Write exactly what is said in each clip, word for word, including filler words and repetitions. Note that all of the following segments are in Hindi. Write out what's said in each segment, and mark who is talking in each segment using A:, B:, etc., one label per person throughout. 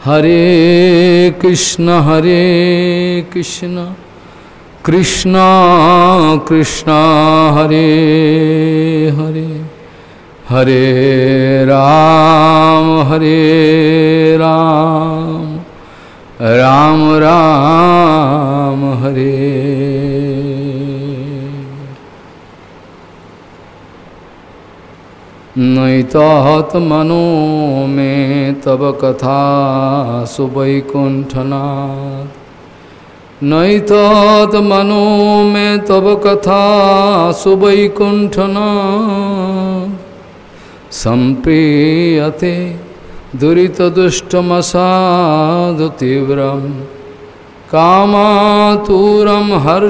A: हरे कृष्ण हरे कृष्ण कृष्ण कृष्ण हरे हरे हरे राम हरे राम राम राम हरे। नैतात्मनो में तब कथा सुवैकुंठनाथ, नैतात्मनो में तब कथा सुवैकुंठनाथ, संप्रीयते दुरितदुष्टमसाधु तीव्रम कामातुरम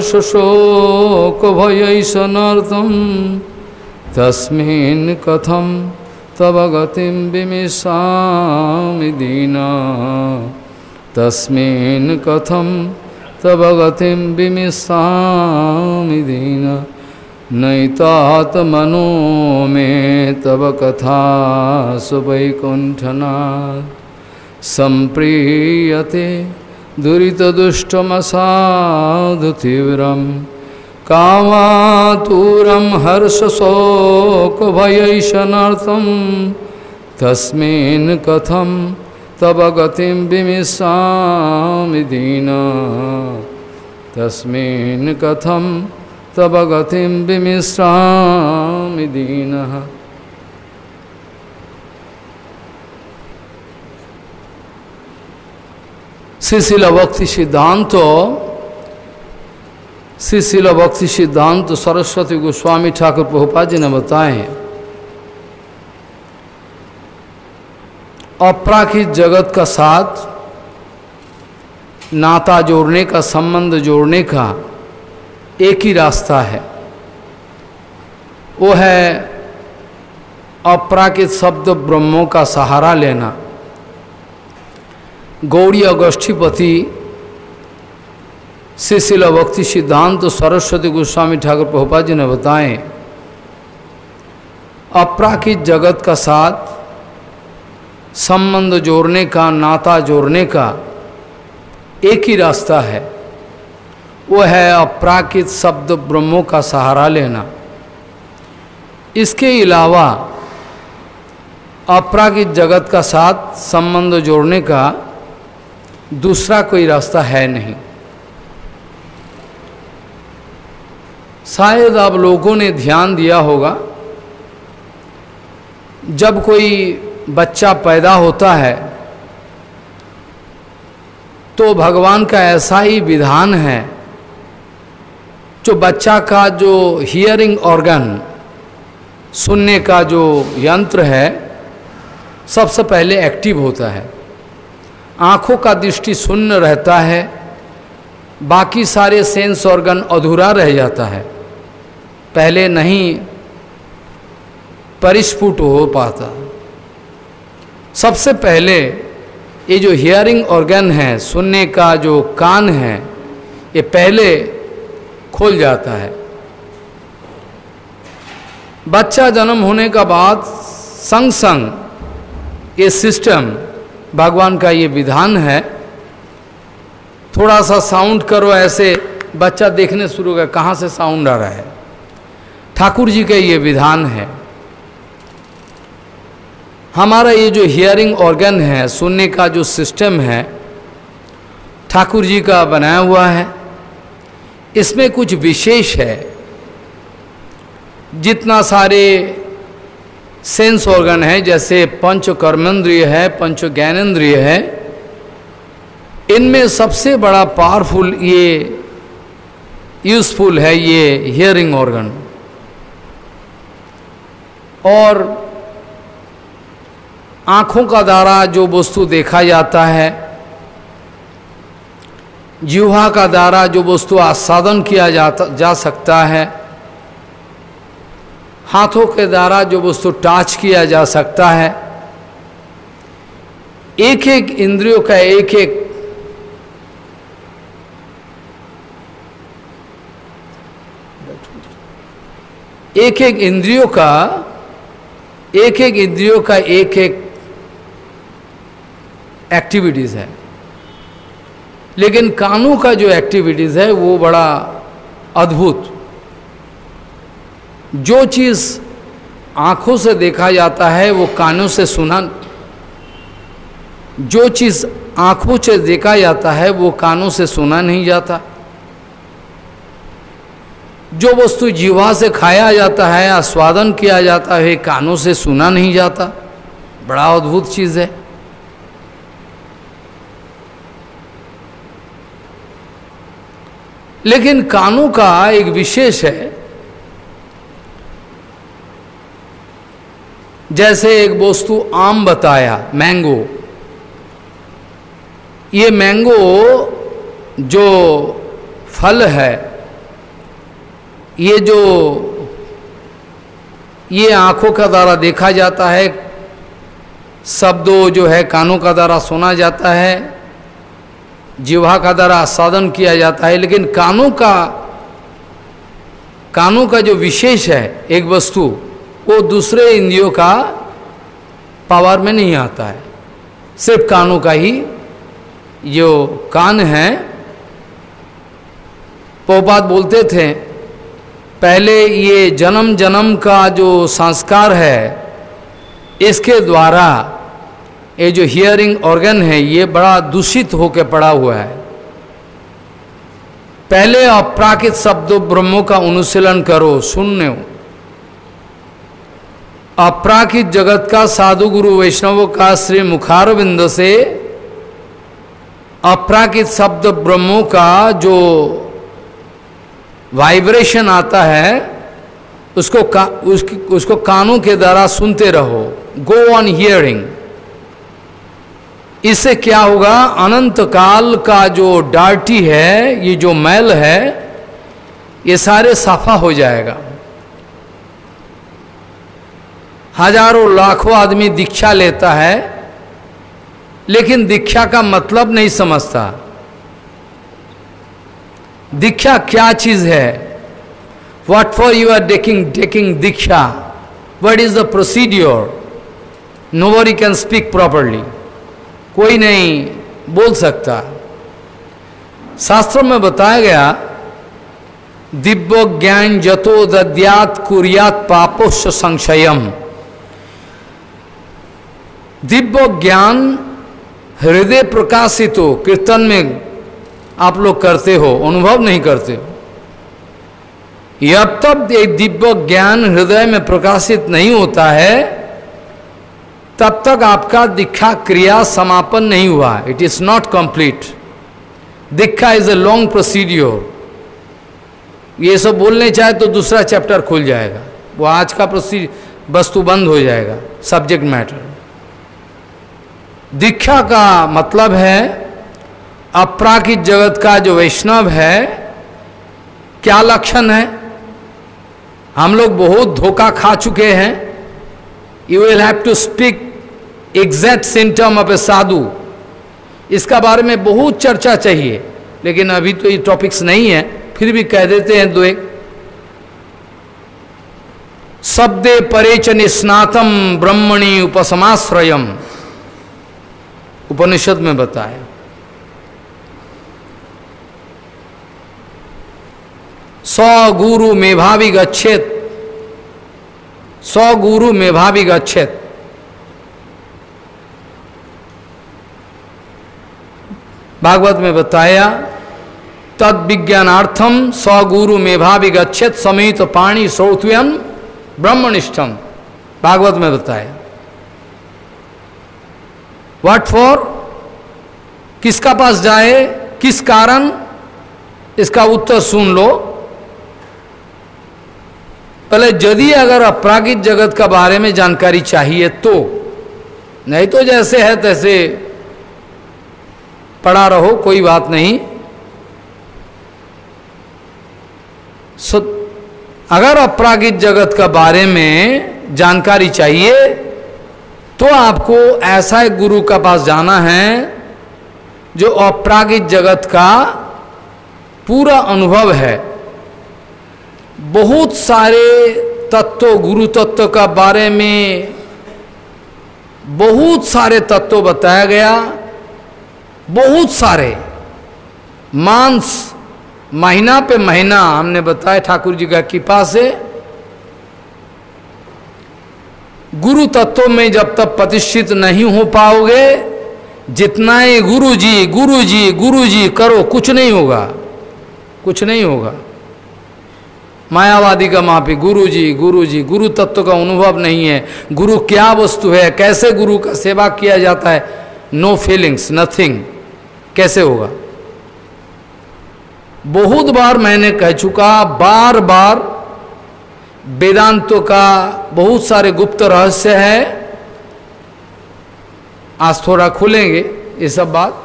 A: हर्षशोकभयैषणार्थं तस्मिन् कथं तव गतिं विमिषामि दीना, तस्मिन् कथं तव गतिं विमिषामि दीना। नैतात्मनो में तव कथा सुवैकुंठनाथ, संप्रीयते दुरितदुष्टमसाधु तीव्रम कामातुरं हर्षशोकभयैषणार्थं तस्मिन् कथं तव गतिं विमिषामि दीना, तस्मिन् कथं तव गतिं विमिषामि दीनः। श्री शिल भक्ति सिद्धांत श्री शिल भक्ति सिद्धांत सरस्वती गोस्वामी ठाकुर प्रभुपाद जी ने बताए, अपराकृत जगत का साथ नाता जोड़ने का, संबंध जोड़ने का एक ही रास्ता है, वो है अपराकृत शब्द ब्रह्मों का सहारा लेना। गौड़ीय गोष्ठीपति श्री शिल भक्ति सिद्धांत तो सरस्वती गोस्वामी ठाकुर प्रभुपाद जी ने बताए, अपराकृत जगत का साथ संबंध जोड़ने का, नाता जोड़ने का एक ही रास्ता है, वो है अपराकृत शब्द ब्रह्मों का सहारा लेना। इसके अलावा अपराकृत जगत का साथ संबंध जोड़ने का दूसरा कोई रास्ता है नहीं। शायद आप लोगों ने ध्यान दिया होगा, जब कोई बच्चा पैदा होता है तो भगवान का ऐसा ही विधान है, जो बच्चा का जो हियरिंग ऑर्गन, सुनने का जो यंत्र है, सबसे पहले एक्टिव होता है। आँखों का दृष्टि शून्य रहता है, बाकी सारे सेंस ऑर्गन अधूरा रह जाता है, पहले नहीं परिस्फुट हो पाता। सबसे पहले ये जो हियरिंग ऑर्गन है, सुनने का जो कान है, ये पहले खोल जाता है। बच्चा जन्म होने का बाद संग संग ये सिस्टम, भगवान का ये विधान है, थोड़ा सा साउंड करो ऐसे बच्चा देखने शुरू कर, कहाँ से साउंड आ रहा है। ठाकुर जी का ये विधान है। हमारा ये जो हियरिंग ऑर्गन है, सुनने का जो सिस्टम है, ठाकुर जी का बनाया हुआ है। इसमें कुछ विशेष है। जितना सारे सेंस ऑर्गन है, जैसे पंच कर्मेंद्रिय है, पंच ज्ञानेंद्रिय है, इनमें सबसे बड़ा पावरफुल ये यूजफुल है ये हियरिंग ऑर्गन। और आँखों का द्वारा जो वस्तु देखा जाता है, जिह्वा का द्वारा जो वस्तु आस्वादन किया जाता जा सकता है, हाथों के द्वारा जो वस्तु टच किया जा सकता है, एक एक इंद्रियों का एक एक एक एक इंद्रियों का एक एक इंद्रियों का एक एक एक्टिविटीज़ है, लेकिन कानों का जो एक्टिविटीज़ है वो बड़ा अद्भुत। जो चीज़ आँखों से देखा जाता है वो कानों से सुना, जो चीज़ आँखों से देखा जाता है वो कानों से सुना नहीं जाता। जो वस्तु जीवा से खाया जाता है, आस्वादन किया जाता है, कानों से सुना नहीं जाता। बड़ा अद्भुत चीज़ है। लेकिन कानों का एक विशेष है, जैसे एक वस्तु आम बताया, मैंगो। ये मैंगो जो फल है, ये जो ये आँखों का द्वारा देखा जाता है, शब्दों जो है कानों का द्वारा सुना जाता है, जिह्वा का द्वारा आस्वादन किया जाता है। लेकिन कानों का कानों का जो विशेष है एक वस्तु, वो दूसरे इंद्रियों का पावर में नहीं आता है। सिर्फ कानों का ही जो कान है, प्रभुपाद बोलते थे पहले ये जन्म जन्म का जो संस्कार है, इसके द्वारा ये जो हियरिंग ऑर्गन है ये बड़ा दूषित होकर पड़ा हुआ है। पहले अपराकित शब्द ब्रह्मों का अनुशीलन करो, सुनने हो। अपराकित जगत का साधु गुरु वैष्णवों का श्री मुखारविंद से अपराकित शब्द ब्रह्मों का जो वाइब्रेशन आता है उसको का, उसकी, उसको कानों के द्वारा सुनते रहो। Go on hearing. इससे क्या होगा, अनंत काल का जो डार्टी है, ये जो मैल है, ये सारे साफा हो जाएगा। हजारों लाखों आदमी दीक्षा लेता है, लेकिन दीक्षा का मतलब नहीं समझता। दीक्षा क्या चीज है? What for you are taking taking Diksha? What is the procedure? Nobody can speak properly. कोई नहीं बोल सकता। शास्त्रों में बताया गया, दिव्य ज्ञान जतो दद्यात कुर्यात पापोश्च संशयम। दिव्य ज्ञान हृदय प्रकाशित हो, कीर्तन में आप लोग करते हो, अनुभव नहीं करते हो। जब तक एक दिव्य ज्ञान हृदय में प्रकाशित नहीं होता है, तब तक आपका दीक्षा क्रिया समापन नहीं हुआ। It is not complete. Diksha is a long procedure. ये सब बोलने चाहे तो दूसरा चैप्टर खुल जाएगा, वो आज का प्रोसी वस्तु बंद हो जाएगा, सब्जेक्ट मैटर। दीक्षा का मतलब है अपराकित जगत का जो वैष्णव है, क्या लक्षण है? हम लोग बहुत धोखा खा चुके हैं। You will have to speak exact symptom of a sadhu. इसका बारे में बहुत चर्चा चाहिए, लेकिन अभी तो ये टॉपिक्स नहीं है, फिर भी कह देते हैं दो एक। शब्दे परेच निस्नातम ब्रह्मणि उपसमाश्रयम, उपनिषद में बताया। सौ गुरु मेभावी गच्छेत, सौ गुरु मेभावी गच्छेत। भागवत में बताया, तद विज्ञानार्थम सौ गुरु मेभावी गच्छेत समेत पाणी श्रोत्व्यम ब्रह्मनिष्ठम। भागवत में बताया। What for? किसका पास जाए, किस कारण? इसका उत्तर सुन लो। पहले यदि अगर अपरागित जगत का बारे में जानकारी चाहिए तो, नहीं तो जैसे है तैसे पड़ा रहो, कोई बात नहीं। सो अगर अपरागित जगत का बारे में जानकारी चाहिए तो आपको ऐसा एक गुरु का पास जाना है जो अपरागित जगत का पूरा अनुभव है। बहुत सारे तत्व, गुरु तत्व का बारे में बहुत सारे तत्व बताया गया, बहुत सारे मांस महीना पे महीना, हमने बताया ठाकुर जी का कृपा से गुरु तत्व में जब तक प्रतिष्ठित नहीं हो पाओगे, जितना ही गुरु जी गुरु जी गुरु जी करो, कुछ नहीं होगा, कुछ नहीं होगा। मायावादी का माफी, गुरु जी गुरु जी, गुरु तत्व का अनुभव नहीं है। गुरु क्या वस्तु है, कैसे गुरु का सेवा किया जाता है, नो फीलिंग्स, नथिंग, कैसे होगा? बहुत बार मैंने कह चुका, बार बार वेदांतों का बहुत सारे गुप्त रहस्य है, आज थोड़ा खुलेंगे ये सब बात।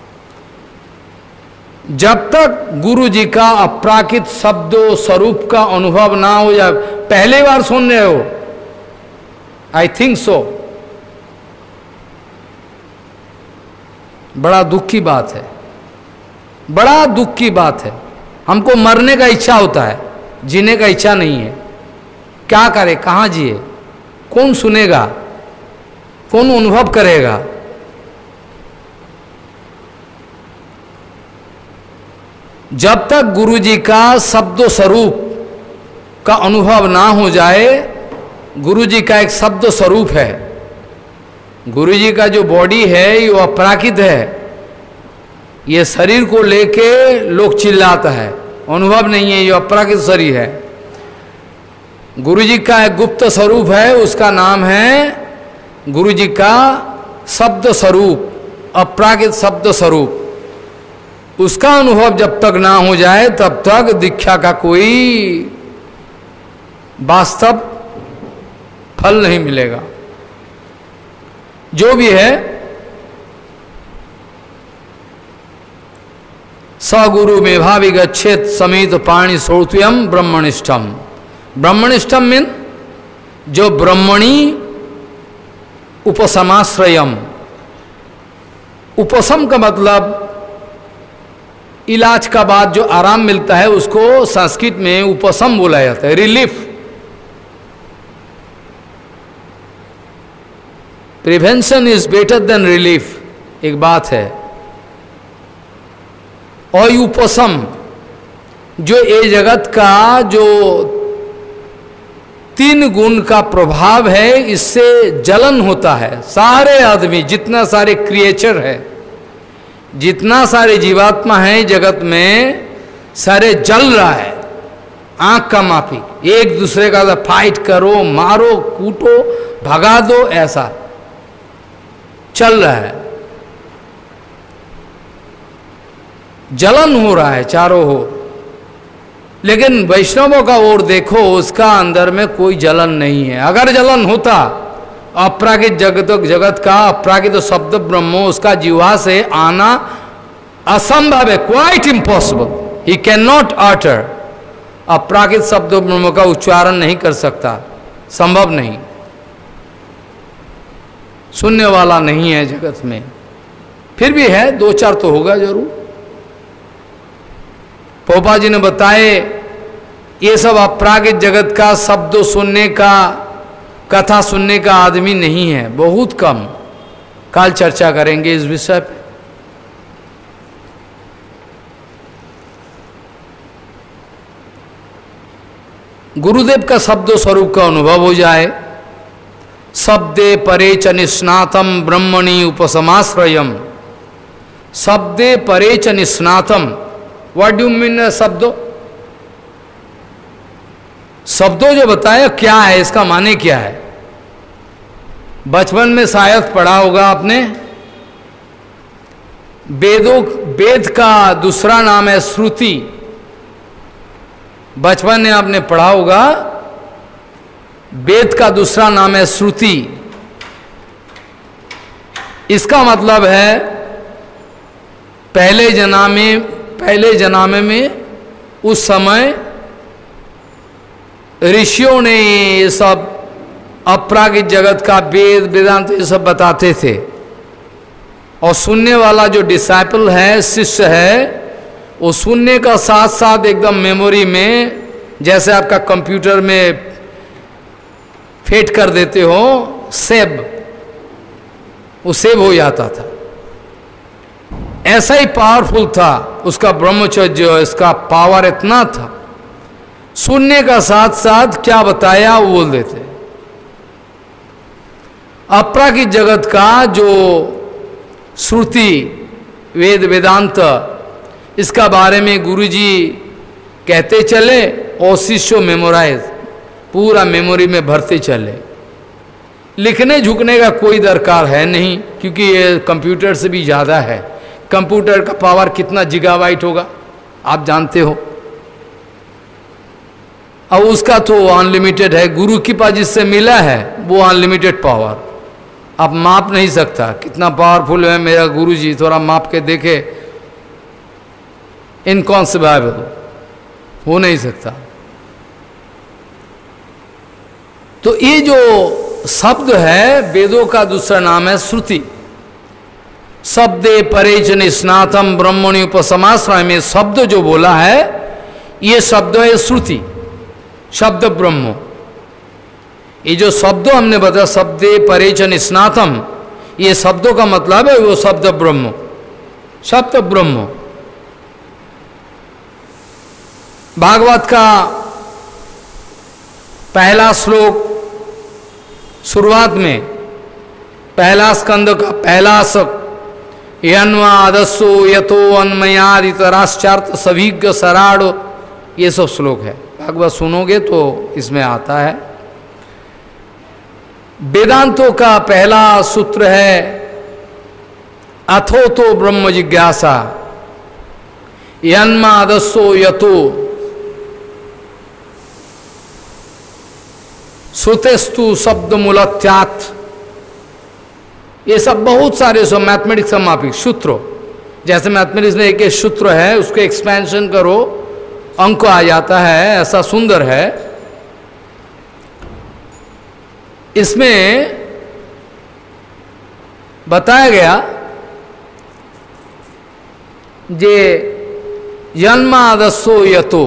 A: जब तक गुरु जी का अपराकित शब्दों स्वरूप का अनुभव ना हो जाए, पहली बार सुन रहे हो, आई थिंक सो, बड़ा दुख की बात है, बड़ा दुख की बात है। हमको मरने का इच्छा होता है, जीने का इच्छा नहीं है। क्या करे, कहाँ जिए, कौन सुनेगा, कौन अनुभव करेगा? जब तक गुरु जी का शब्द स्वरूप का अनुभव ना हो जाए, गुरु जी का एक शब्द स्वरूप है, गुरु जी का जो बॉडी है ये अपराकित है, ये शरीर को लेके लोग चिल्लाता है, अनुभव नहीं है, ये अपराकित शरीर है। गुरु जी का एक गुप्त स्वरूप है, उसका नाम है गुरु जी का शब्द स्वरूप, अपराकित शब्द स्वरूप। उसका अनुभव जब तक ना हो जाए तब तक दीक्षा का कोई वास्तव फल नहीं मिलेगा। जो भी है, सगुरु में भावी गच्छेत समित पाणी श्रोतुयम ब्रह्मनिष्ठम। ब्रह्मनिष्ठम मीन जो ब्रह्मणी उपसमाश्रयम। उपशम का मतलब इलाज का बाद जो आराम मिलता है उसको संस्कृत में उपशम बोला जाता है, relief. Prevention is better than relief, एक बात है। और उपशम जो ये जगत का जो तीन गुण का प्रभाव है, इससे जलन होता है। सारे आदमी, जितना सारे क्रिएचर है, जितना सारे जीवात्मा है जगत में, सारे जल रहा है। आंख का माफी, एक दूसरे का फाइट करो, मारो, कूटो, भगा दो, ऐसा चल रहा है। जलन हो रहा है चारों ओर। लेकिन वैष्णवों का ओर देखो, उसका अंदर में कोई जलन नहीं है। अगर जलन होता, अपरागित जगत जगत का अपरागित शब्द ब्रह्म उसका जीवा से आना असंभव है, quite impossible. He can not utter, अपरागित शब्द ब्रह्म का उच्चारण नहीं कर सकता, संभव नहीं। सुनने वाला नहीं है जगत में, फिर भी है, दो चार तो होगा जरूर। पोपा जी ने बताए, ये सब अपरागित जगत का शब्द सुनने का, कथा सुनने का आदमी नहीं है, बहुत कम। कल चर्चा करेंगे इस विषय पे। गुरुदेव का शब्द स्वरूप का अनुभव हो जाए। शब्दे परे च निस्नातम ब्रह्मणि उपसमाश्रयम। शब्दे परे च निस्नातम, व्हाट डू मीन शब्दों? शब्दों जो बताया क्या है, इसका माने क्या है? बचपन में शायद पढ़ा होगा आपने, वेदों वेद का दूसरा नाम है श्रुति। बचपन में आपने पढ़ा होगा, वेद का दूसरा नाम है श्रुति। इसका मतलब है पहले जन्म पहले जन्म में उस समय ऋषियों ने ये सब अपरागित जगत का वेद वेदांत ये सब बताते थे। और सुनने वाला जो डिसाइपल है, शिष्य है, वो सुनने का साथ साथ एकदम मेमोरी में, जैसे आपका कंप्यूटर में फेट कर देते हो सेव, वो सेव हो जाता था। ऐसा ही पावरफुल था उसका ब्रह्मचर्य, इसका पावर इतना था, सुनने का साथ साथ क्या बताया वो बोल देते। अपराकित जगत का जो श्रुति वेद वेदांत, इसका बारे में गुरुजी कहते चले और शिष्य मेमोराइज, पूरा मेमोरी में भरते चले। लिखने झुकने का कोई दरकार है नहीं, क्योंकि ये कंप्यूटर से भी ज़्यादा है। कंप्यूटर का पावर कितना गीगाबाइट होगा आप जानते हो, अब उसका तो अनलिमिटेड है। गुरु की पास जिससे मिला है वो अनलिमिटेड पावर, आप माप नहीं सकता कितना पावरफुल है मेरा गुरुजी, थोड़ा माप के देखे, इनकॉन्सेप्टेबल, हो नहीं सकता। तो ये जो शब्द है वेदों का दूसरा नाम है श्रुति। शब्दे परेचन स्नातम ब्रह्मणि उपसमाश्रय में शब्द जो बोला है ये शब्द है श्रुति, शब्द ब्रह्म। ये जो शब्द हमने बताया शब्दे परेचन स्नातम, ये शब्दों का मतलब है वो शब्द ब्रह्म, शब्द ब्रह्म। भागवत का पहला श्लोक शुरुआत में, पहला स्कंद का पहला शक, यन्वादस्सो यतो अन्मयादितराश्चार्थ सभिज्ञ सराड़ो, ये सब श्लोक है। भागवत सुनोगे तो इसमें आता है। वेदांतों का पहला सूत्र है अथो तो ब्रह्म जिज्ञासा, यन्मादस्सो यतो श्रुतेस्तु शब्द मूलत्यात्, ये सब बहुत सारे सब मैथमेटिक्स समापिक सूत्र, जैसे मैथमेटिक्स में एक एक सूत्र है उसको एक्सपेंशन करो अंक आ जाता है, ऐसा सुंदर है। इसमें बताया गया जे जन्मादस्सो यतो,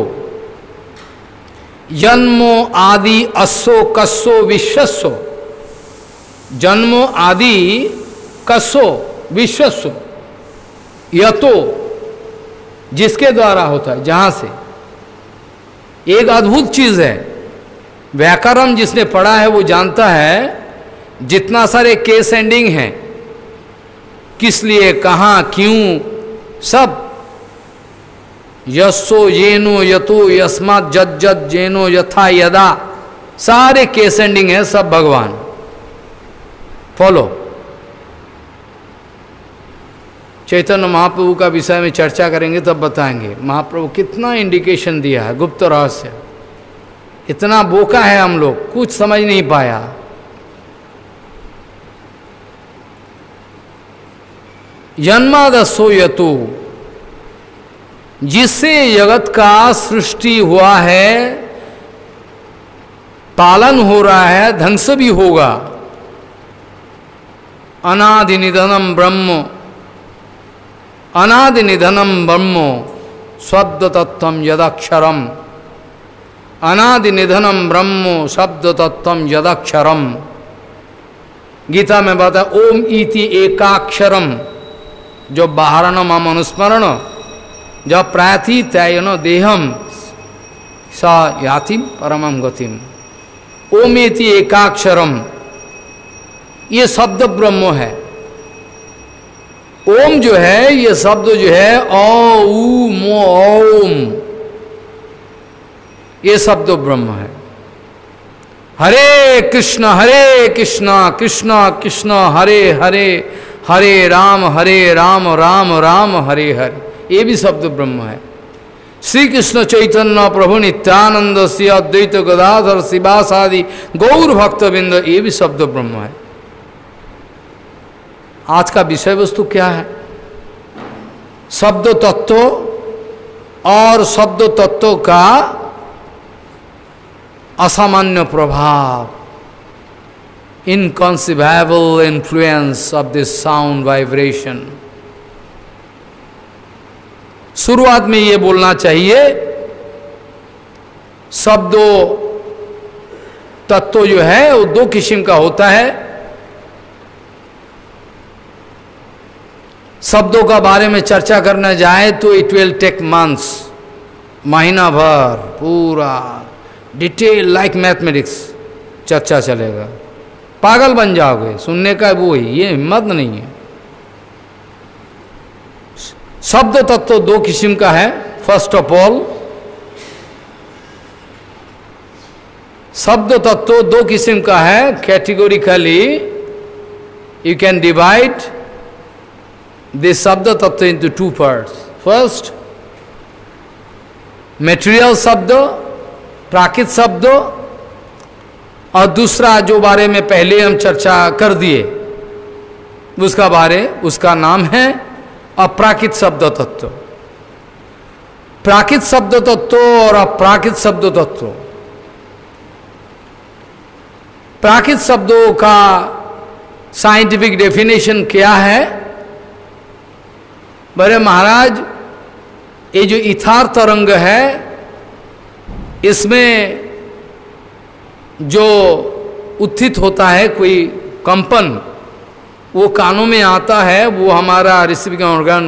A: जन्मो आदि अस्सो कस्सो विश्वस्सो, जन्मो आदि कस्सो विश्वस्सो, यतो जिसके द्वारा होता है, जहां से। एक अद्भुत चीज है, व्याकरण जिसने पढ़ा है वो जानता है जितना सारे केस एंडिंग हैं, किस लिए, कहाँ, क्यों, सब यस्सो येनो यतो यस्मात् जद जद जेनो यथा यदा, सारे केस एंडिंग है, सब भगवान। फॉलो। चैतन्य महाप्रभु का विषय में चर्चा करेंगे तब बताएंगे महाप्रभु कितना इंडिकेशन दिया है, गुप्त रहस्य। इतना बोका है हम लोग, कुछ समझ नहीं पाया। जन्मादस्सो यतो, जिससे जगत का सृष्टि हुआ है, पालन हो रहा है, ध्वंस भी होगा। अनादि निधनम ब्रह्म, अनादि निधनम ब्रह्म शब्द तत्वम यदक्षरम, अनादि निधनम ब्रह्म शब्द तत्वम यदक्षरम। गीता में बता ओम इति एकाक्षरम, जो बाहरण मम अनुस्मरण जब प्रार्थी तयन देहम स याति परमम गतिम। ओम इति एकाक्षरम, ये शब्द ब्रह्म है। ओम जो है ये शब्द जो है ओ ऊ मो ओम, ये शब्द ब्रह्म है। हरे कृष्ण हरे कृष्ण कृष्ण कृष्ण हरे हरे, हरे राम हरे राम राम राम हरे हरे, ये भी शब्द ब्रह्म है। श्री कृष्ण चैतन्य प्रभु नित्यानंद श्री अद्वैत गदाधर शिवासादि गौर भक्तबिंद, ये भी शब्द ब्रह्म है। आज का विषय वस्तु क्या है? शब्द तत्व और शब्द तत्व का असामान्य प्रभाव, inconceivable influence of this sound vibration. शुरुआत में ये बोलना चाहिए शब्दों तत्व जो है वो दो किस्म का होता है। शब्दों का बारे में चर्चा करने जाए तो इट विल टेक मंथ्स, महीना भर पूरा डिटेल लाइक मैथमेटिक्स चर्चा चलेगा, पागल बन जाओगे सुनने का। वो ही ये हिम्मत नहीं है। शब्द तत्व दो किस्म का है। फर्स्ट ऑफ ऑल, शब्द तत्व दो किस्म का है। Categorically you can divide this shabda tattva into two parts. First, material shabda, प्राकृत शब्द, और दूसरा जो बारे में पहले हम चर्चा कर दिए उसका बारे उसका नाम है अप्राकृत शब्द तत्व। प्राकृत शब्द तत्व और अप्राकृत शब्द तत्व। प्राकृत शब्दों का साइंटिफिक डेफिनेशन क्या है? बड़े महाराज, ये जो इथार तरंग है इसमें जो उत्थित होता है कोई कंपन, वो कानों में आता है, वो हमारा रिसीविंग ऑर्गन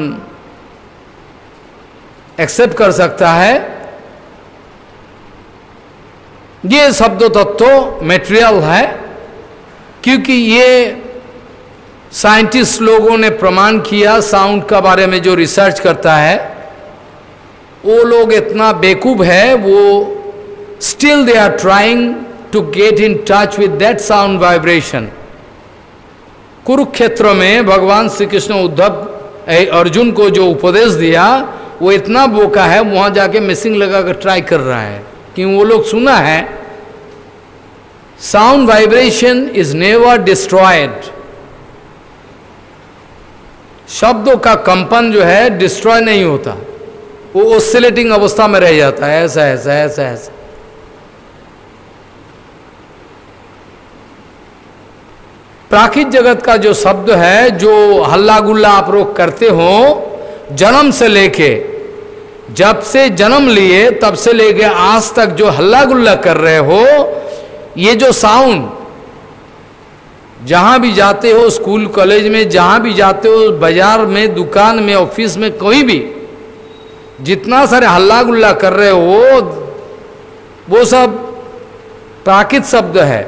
A: एक्सेप्ट कर सकता है। ये शब्द तत्व मेटेरियल है, क्योंकि ये साइंटिस्ट लोगों ने प्रमाण किया। साउंड का बारे में जो रिसर्च करता है वो लोग इतना बेवकूफ है, वो still they are trying to get in touch with that sound vibration. Kurukshetra में भगवान श्री कृष्ण उद्धव अर्जुन को जो उपदेश दिया, वो इतना बोका है, वहां जाके मिसिंग लगाकर ट्राई कर रहा है। क्यों? वो लोग सुना है sound vibration is never destroyed. शब्दों का कंपन जो है डिस्ट्रॉय नहीं होता, वो ऑसिलेटिंग अवस्था में रह जाता है, ऐसा ऐसा ऐसा ऐसा। प्राकृत जगत का जो शब्द है, जो हल्ला गुल्ला आप लोग करते हो, जन्म से लेके, जब से जन्म लिए तब से लेके आज तक जो हल्ला गुल्ला कर रहे हो, ये जो साउंड, जहां भी जाते हो, स्कूल कॉलेज में जहां भी जाते हो, बाजार में, दुकान में, ऑफिस में, कोई भी जितना सारे हल्ला गुल्ला कर रहे हो, वो सब प्राकृत शब्द है।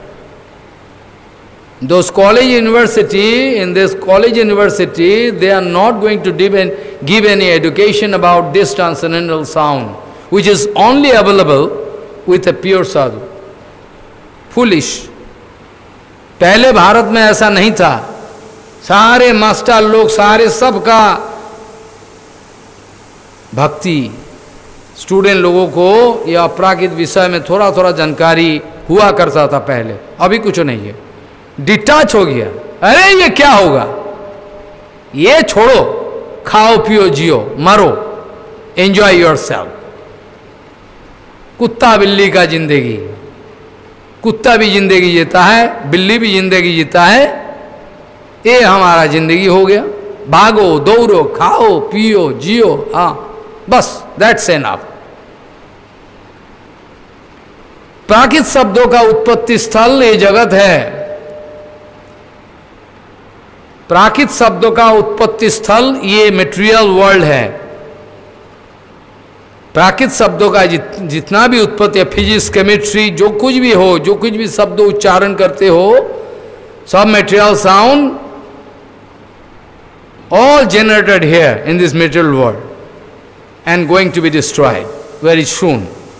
A: Those college university, in this college university, they are not going to give, an, give any education about this transcendental sound, which is only available with a pure sadhu. Foolish. पहले भारत में ऐसा नहीं था। सारे मास्टर लोग, सारे सबका भक्ति, स्टूडेंट लोगों को यह अपराकृत विषय में थोड़ा थोड़ा जानकारी हुआ करता था पहले, अभी कुछ नहीं है, डिटैच हो गया। अरे ये क्या होगा, ये छोड़ो, खाओ पियो जियो मरो, एंजॉय योरसेल्फ। कुत्ता बिल्ली का जिंदगी, कुत्ता भी जिंदगी जीता है, बिल्ली भी जिंदगी जीता है, ये हमारा जिंदगी हो गया। भागो दौड़ो, खाओ पियो जियो, हाँ बस, दैट्स एनफ। प्राकृत शब्दों का उत्पत्ति स्थल ये जगत है। प्राकृत शब्दों का उत्पत्ति स्थल ये मेटेरियल वर्ल्ड है। प्राकृत शब्दों का जित, जितना भी उत्पत्ति है, फिजिक्स, केमिस्ट्री, जो कुछ भी हो, जो कुछ भी शब्द उच्चारण करते हो, सब material sound, all generated here in this material world and going to be destroyed very soon.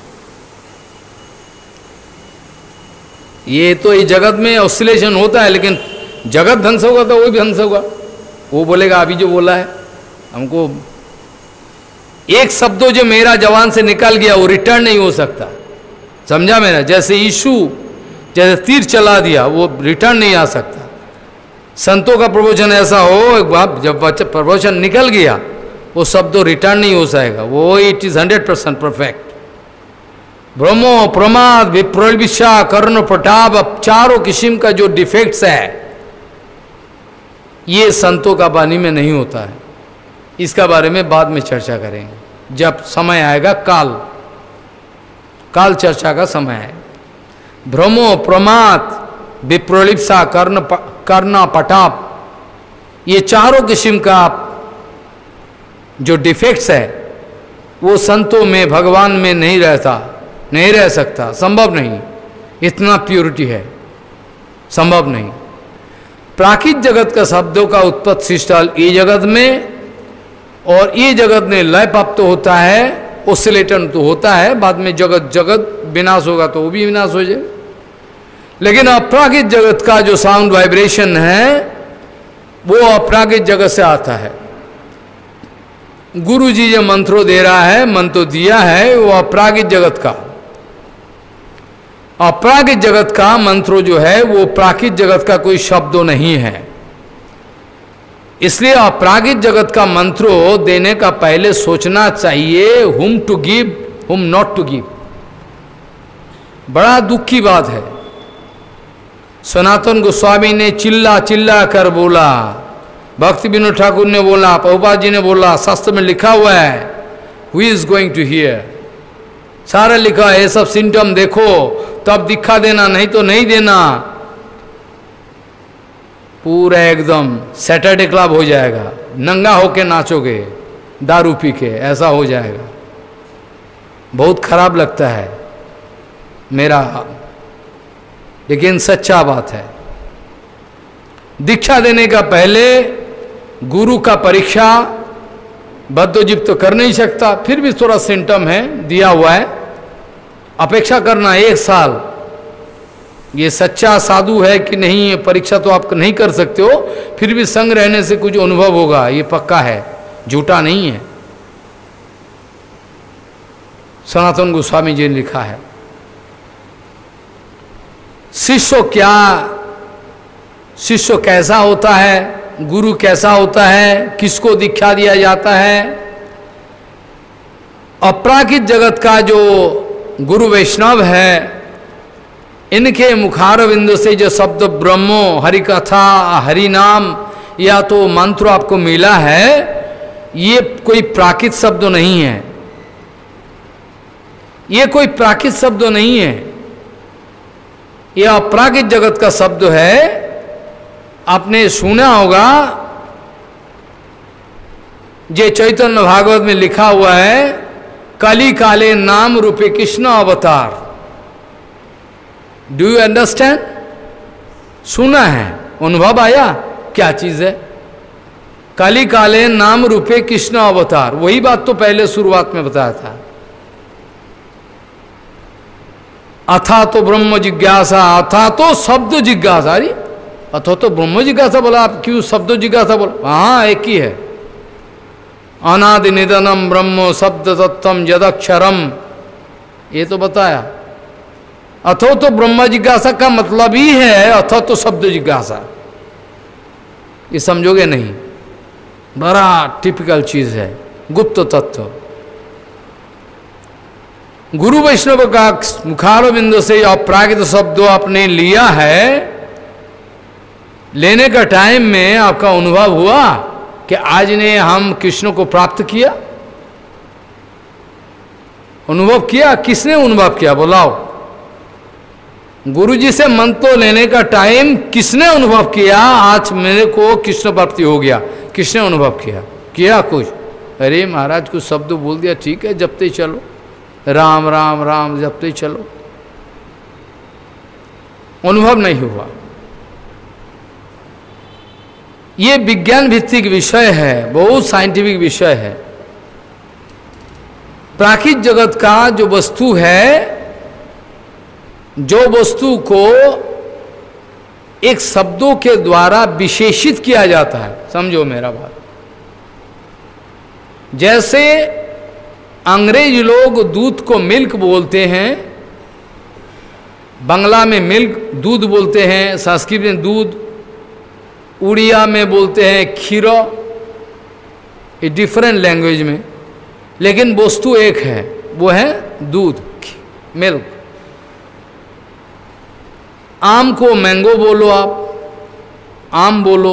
A: ये तो इस जगत में ऑसिलेशन होता है, लेकिन जगत ध्वंस होगा तो वो भी ध्वंस होगा। वो बोलेगा अभी जो बोला है हमको, एक शब्द जो मेरा जवान से निकल गया वो रिटर्न नहीं हो सकता, समझा मेरा? जैसे यीशु जैसे तीर चला दिया, वो रिटर्न नहीं आ सकता। संतों का प्रवचन ऐसा हो, एक बार जब प्रवचन निकल गया वो शब्द रिटर्न नहीं हो जाएगा, वो it is hundred percent perfect. भ्रमो, प्रमाद, विप्रविशा, कर्ण, प्रताप, चारों किस्म का जो डिफेक्ट्स है ये संतों का वाणी में नहीं होता है। इसका बारे में बाद में चर्चा करेंगे जब समय आएगा, काल काल चर्चा का समय है। भ्रमो, प्रमाद, विप्रलिप्सा, कर्ण कर्ण पटाप, ये चारों किस्म का जो डिफेक्ट्स है वो संतों में, भगवान में नहीं रहता, नहीं रह सकता, संभव नहीं। इतना प्योरिटी है, संभव नहीं। प्राकृत जगत का शब्दों का उत्पत्ति स्थल ये जगत में, और ये जगत में लय प्राप्त होता है, ओसिलेटन तो होता है, बाद में जगत जगत विनाश होगा तो वो भी विनाश हो जाए। लेकिन अपराकृत जगत का जो साउंड वाइब्रेशन है वो अपराकृत जगत से आता है। गुरु जी जो मंत्रो दे रहा है, मंत्र दिया है, वो अपराकृत जगत का, अपराकृत जगत का मंत्रो जो है वो प्राकृत जगत का कोई शब्द नहीं है। इसलिए अपराकृत जगत का मंत्रो देने का पहले सोचना चाहिए whom to give, whom not to give. बड़ा दुख की बात है। सनातन गोस्वामी ने चिल्ला चिल्ला कर बोला, भक्ति विनोद ठाकुर ने बोला, प्रभुपाद जी ने बोला, शास्त्र में लिखा हुआ है, who is going to hear, सारा लिखा है, ये सब सिम्टम देखो तब दिखा देना, नहीं तो नहीं देना। पूरा एकदम सैटरडे क्लब हो जाएगा, नंगा होके नाचोगे दारू पी के, ऐसा हो जाएगा। बहुत खराब लगता है मेरा, लेकिन सच्चा बात है। दीक्षा देने का पहले गुरु का परीक्षा बद्धजीव तो कर नहीं सकता, फिर भी थोड़ा सिम्टम है दिया हुआ है, अपेक्षा करना एक साल, ये सच्चा साधु है कि नहीं ये परीक्षा तो आप नहीं कर सकते हो, फिर भी संग रहने से कुछ अनुभव होगा, ये पक्का है, झूठा नहीं है। सनातन गोस्वामी जी ने लिखा है। शिष्य क्या, शिष्य कैसा होता है, गुरु कैसा होता है, किसको दीक्षा दिया जाता है। अपराकृत जगत का जो गुरु वैष्णव है, इनके मुखार बिंदु से जो शब्द ब्रह्मो, हरि कथा, हरि नाम या तो मंत्र आपको मिला है, ये कोई प्राकृत शब्द नहीं है, ये कोई प्राकृत शब्द नहीं है, यह अपराकृत जगत का शब्द है। आपने सुना होगा, जे चैतन्य भागवत में लिखा हुआ है, कली काले नाम रूपे कृष्ण अवतार। Do you understand? सुना है, अनुभव आया क्या चीज है? कली काले नाम रूपे कृष्ण अवतार, वही बात तो पहले शुरुआत में बताया था। अथा तो ब्रह्म जिज्ञासा, अथा तो शब्द जिज्ञासा, अरे अथा तो ब्रह्म जिज्ञासा बोला, आप क्यों शब्द जिज्ञासा बोला? हाँ एक ही है, अनादि निधनम ब्रह्म शब्द तत्वम यदक्षरम, ये तो बताया। अथो तो ब्रह्म जिज्ञासा का मतलब ही है अथो तो शब्द जिज्ञासा, ये समझोगे नहीं, बड़ा टिपिकल चीज है, गुप्त तत्व। गुरु वैष्णव का मुखार बिंदु से अपराकृत शब्द आपने लिया है, लेने का टाइम में आपका अनुभव हुआ कि आज ने हम कृष्ण को प्राप्त किया, अनुभव किया, किसने अनुभव किया बुलाओ? गुरु जी से मंत्र लेने का टाइम किसने अनुभव किया, आज मेरे को कृष्ण प्राप्ति हो गया, किसने अनुभव किया? किया कुछ? अरे महाराज कुछ शब्द बोल दिया, ठीक है जपते चलो, राम राम राम जपते चलो, अनुभव नहीं हुआ। ये विज्ञान भित्तिक विषय है, बहुत साइंटिफिक विषय है। प्राकृत जगत का जो वस्तु है, जो वस्तु को एक शब्दों के द्वारा विशेषित किया जाता है, समझो मेरा बात। जैसे अंग्रेज लोग दूध को मिल्क बोलते हैं, बांग्ला में मिल्क दूध बोलते हैं, संस्कृत में दूध, उड़िया में बोलते हैं खीरो, ये डिफरेंट लैंग्वेज में, लेकिन वस्तु एक है, वो है दूध, मिल्क। आम को मैंगो बोलो, आप आम बोलो,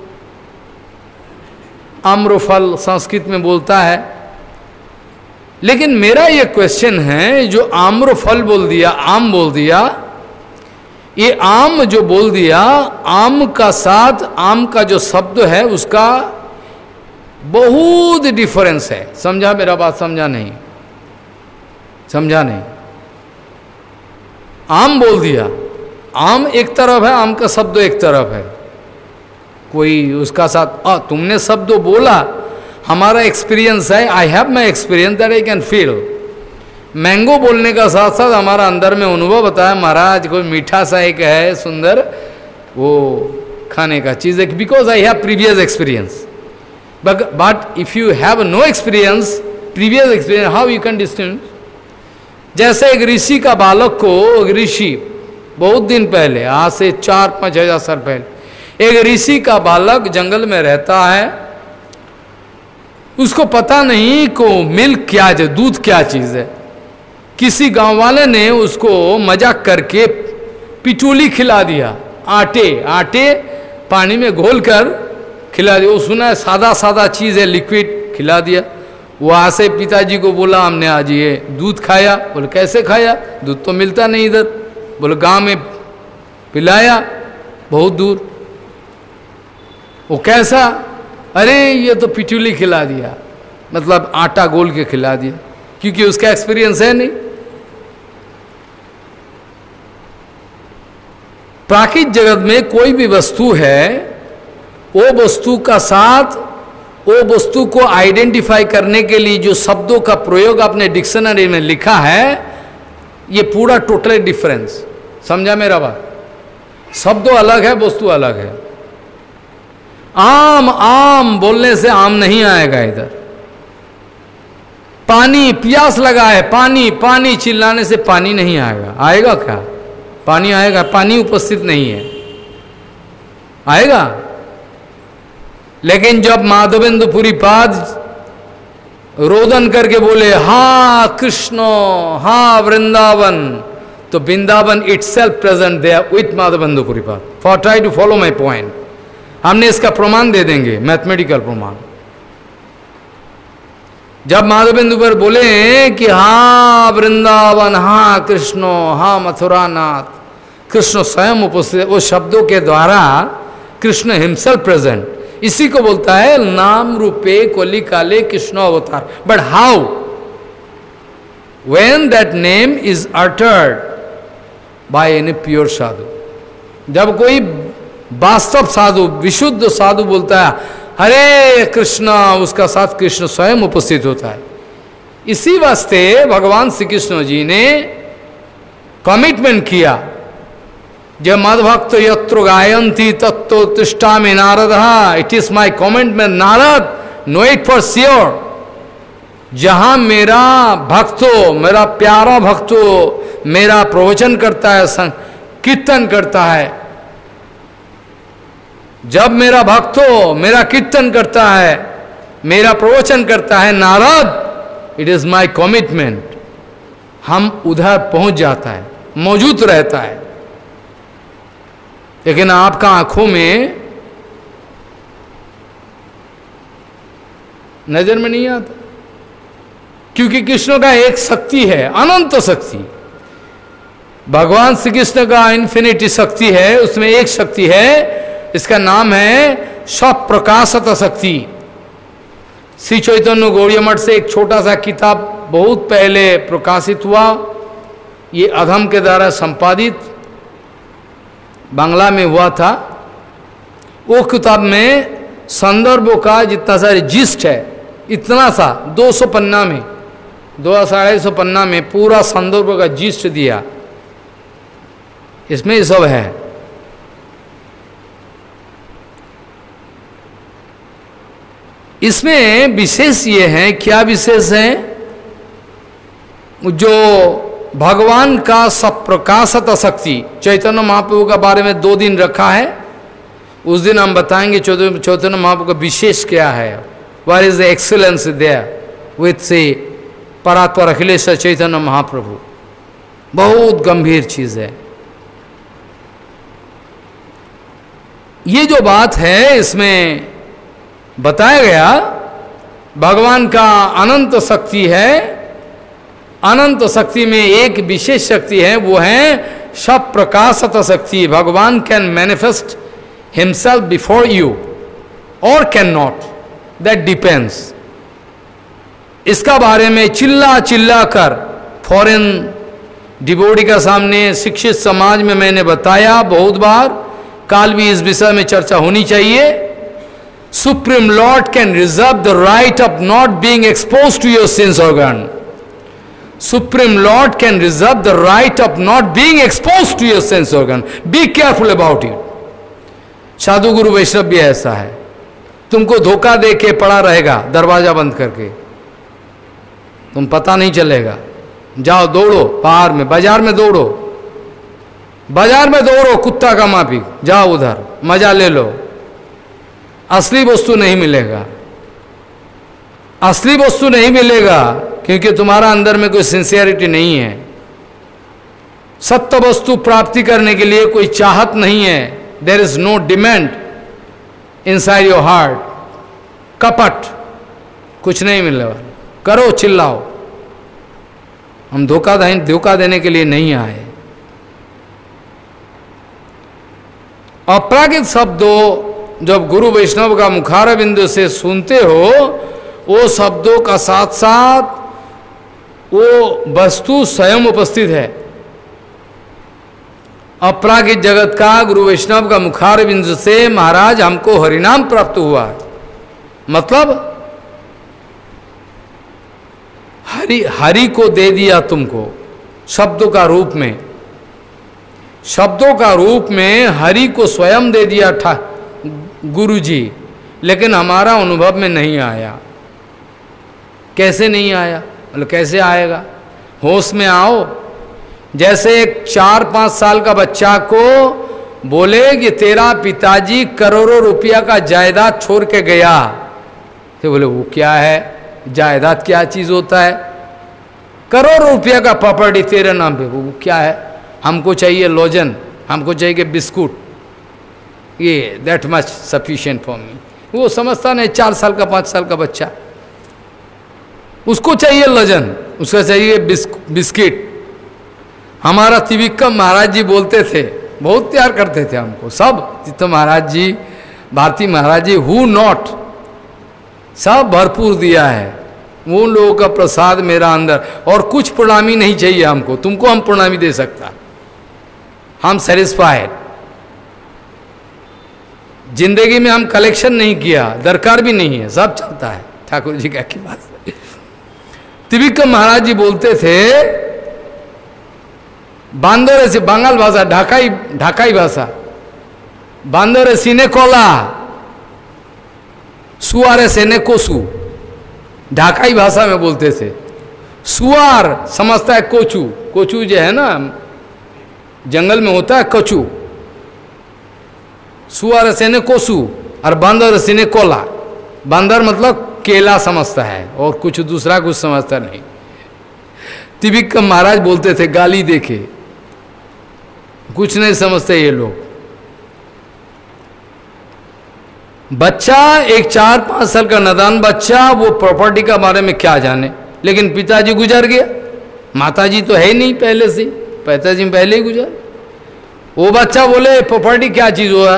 A: आम्रफल संस्कृत में बोलता है। लेकिन मेरा ये क्वेश्चन है, जो आम्रफल बोल दिया, आम बोल दिया, ये आम जो बोल दिया, आम का साथ आम का जो शब्द है उसका बहुत डिफरेंस है। समझा मेरा बात? समझा नहीं? समझा नहीं? आम बोल दिया, आम एक तरफ है, आम का शब्द एक तरफ है, कोई उसका साथ आ, तुमने शब्द बोला, हमारा एक्सपीरियंस है, I have my experience that I can feel. Mango बोलने का साथ साथ हमारा अंदर में अनुभव बताया, महाराज कोई मीठा सा एक है सुंदर वो खाने का चीज है, because I have previous experience. But but if you have no experience, previous experience, how you can distinguish? जैसे एक ऋषि का बालक को, एक ऋषि बहुत दिन पहले, आज से चार पाँच हजार साल पहले, एक ऋषि का बालक जंगल में रहता है, उसको पता नहीं को मिल्क क्या है, दूध क्या चीज है। किसी गांव वाले ने उसको मजाक करके पिटूली खिला दिया, आटे आटे पानी में घोलकर खिला दिया। वो सुना है सादा सादा चीज है, लिक्विड, खिला दिया। वो आसे पिताजी को बोला हमने आज ये दूध खाया। बोले कैसे खाया? दूध तो मिलता नहीं इधर। बोले गांव में पिलाया, बहुत दूर। वो कैसा? अरे ये तो पिटूली खिला दिया, मतलब आटा गोल के खिला दिया, क्योंकि उसका एक्सपीरियंस है नहीं। प्राकृतिक जगत में कोई भी वस्तु है, वो वस्तु का साथ, वो वस्तु को आइडेंटिफाई करने के लिए जो शब्दों का प्रयोग आपने डिक्शनरी में लिखा है, ये पूरा टोटली डिफरेंस। समझा मेरा बात? शब्द अलग है, वस्तु अलग है। आम आम बोलने से आम नहीं आएगा इधर। पानी, प्यास लगा है, पानी पानी चिल्लाने से पानी नहीं आएगा। आएगा क्या? पानी आएगा? पानी उपस्थित नहीं है, आएगा? लेकिन जब माधवेंद्रपुरी पाद रोदन करके बोले हा कृष्ण, हा वृंदावन, तो Vrindavan itself present there with Madhavendrapuri Pada. For try to follow my point, हमने इसका प्रमाण दे देंगे, मैथमेटिकल प्रमाण। जब माधवेंद्र पर बोले कि हाँ वृंदावन, हाँ कृष्ण, हाँ मथुरानाथ, कृष्ण स्वयं उपस्थित, वो शब्दों के द्वारा कृष्ण हिमसेल्फ प्रेजेंट, इसी को बोलता है नाम रूपे कोली काले कृष्ण अवतार। But how? When that name is uttered by any pure sadhu, जब कोई वास्तव साधु, विशुद्ध साधु बोलता है हरे कृष्णा, उसका साथ कृष्ण स्वयं उपस्थित होता है। इसी वास्ते भगवान श्री कृष्ण जी ने कमिटमेंट किया, जब मद्भक्त यत्र गायंती तत्व तिष्ठा में Narada, it is my commitment Narada, know it for sure. जहां मेरा भक्तो, मेरा प्यारा भक्तो मेरा प्रवचन करता है, कीर्तन करता है, जब मेरा भक्तो मेरा कीर्तन करता है, मेरा प्रवचन करता है, Narada, it is my commitment, हम उधर पहुंच जाता है, मौजूद रहता है। लेकिन आपका आंखों में नजर में नहीं आता, क्योंकि कृष्ण का एक शक्ति है, अनंत शक्ति। भगवान श्री कृष्ण का इन्फिनिटी शक्ति है, उसमें एक शक्ति है, इसका नाम है स्वप्रकाशत शक्ति। श्री चैतन्य गौड़ीय मठ से एक छोटा सा किताब बहुत पहले प्रकाशित हुआ, ये अधम के द्वारा संपादित, बांग्ला में हुआ था। वो किताब में संदर्भों का जितना सारे जिस्ट है, इतना सा दो सौ पन्ना में, दो साढ़े सौ पन्ना में पूरा संदर्भों का जिस्ट दिया, इसमें सब है। इसमें विशेष ये है, क्या विशेष है? जो भगवान का सप्रकाशत शक्ति, चैतन्य महाप्रभु का बारे में दो दिन रखा है, उस दिन हम बताएंगे चैतन्य महाप्रभु का विशेष क्या है, what is the excellence there with से परात्पर अखिलेश चैतन्य महाप्रभु। बहुत गंभीर चीज है ये जो बात है, इसमें बताया गया भगवान का अनंत शक्ति है। अनंत शक्ति में एक विशेष शक्ति है, वो है सब प्रकाशत शक्ति। भगवान can manifest himself before you और कैन नॉट, दैट डिपेंड्स। इसका बारे में चिल्ला चिल्ला कर फॉरेन डिवोटी का सामने, शिक्षित समाज में मैंने बताया बहुत बार, काल भी इस विषय में चर्चा होनी चाहिए। Supreme lord can reserve the right of not being expose to your sense organ. Supreme lord can reserve the right of not being expose to your sense organ. Be careful about it. साधु गुरु वैष्णव भी ऐसा है, तुमको धोखा दे के पड़ा रहेगा दरवाजा बंद करके, तुम पता नहीं चलेगा। जाओ दौड़ो बाहर में, बाजार में दौड़ो, बाजार में दौड़ो कुत्ता का माफी, जाओ उधर मजा ले लो। असली वस्तु नहीं मिलेगा, असली वस्तु नहीं मिलेगा, क्योंकि तुम्हारा अंदर में कोई सिंसियरिटी नहीं है। सत्य वस्तु प्राप्ति करने के लिए कोई चाहत नहीं है। There is no demand inside your heart. कपट, कुछ नहीं मिलने वाला। करो, चिल्लाओ। हम धोखा धोखा देने के लिए नहीं आए। अपरागित शब्दों जब गुरु वैष्णव का मुखार बिंदु से सुनते हो, वो शब्दों का साथ साथ वो वस्तु स्वयं उपस्थित है। अपरागित जगत का गुरु वैष्णव का मुखार बिंदु से महाराज हमको हरिनाम प्राप्त हुआ, मतलब हरि हरि को दे दिया तुमको शब्दों का रूप में, शब्दों का रूप में हरि को स्वयं दे दिया था गुरु जी, लेकिन हमारा अनुभव में नहीं आया। कैसे नहीं आया? मतलब कैसे आएगा? होश में आओ। जैसे एक चार पाँच साल का बच्चा को बोले कि तेरा पिताजी करोड़ों रुपया का जायदाद छोड़ के गया, तो बोले वो क्या है, जायदाद क्या चीज़ होता है? करोड़ों रुपया का प्रॉपर्टी तेरे नाम पे, वो क्या है? हमको चाहिए लोजन, हमको चाहिए बिस्कुट, ये that much sufficient for me. वो समझता नहीं, चार साल का पाँच साल का बच्चा, उसको चाहिए लोजन, उसका चाहिए बिस्किट। हमारा त्रिविक्रम महाराज जी बोलते थे, बहुत प्यार करते थे हमको सब, तीर्थ महाराज जी, भारती महाराज जी, हु नॉट, सब भरपूर दिया है। वो लोगों का प्रसाद मेरा अंदर, और कुछ प्रणामी नहीं चाहिए हमको, तुमको हम प्रणामी दे सकता, हम सेटिस्फाइड। जिंदगी में हम कलेक्शन नहीं किया, दरकार भी नहीं है, सब चलता है ठाकुर जी का की बात। त्रिविक्रम महाराज जी बोलते थे, बांदर से बांगाल भाषा, ढाकाई ढाकाई भाषा, बांदर सीने कोला सुआर सेने कोसू, ढाकाई भाषा में बोलते थे। सुआर समझता है कोचू, कोचू जो है ना जंगल में होता है कचू, सुआर सेने कोसू, और बांदर सीने कोला। बांदर मतलब केला समझता है और कुछ दूसरा कुछ समझता नहीं। त्रिविक्रम महाराज बोलते थे गाली देके, कुछ नहीं समझते ये लोग। बच्चा, एक चार पांच साल का नादान बच्चा, वो प्रॉपर्टी का बारे में क्या जाने। लेकिन पिताजी गुजर गया, माताजी तो है नहीं पहले से, पिताजी पहले ही गुजर। वो बच्चा बोले प्रॉपर्टी क्या चीज हुआ?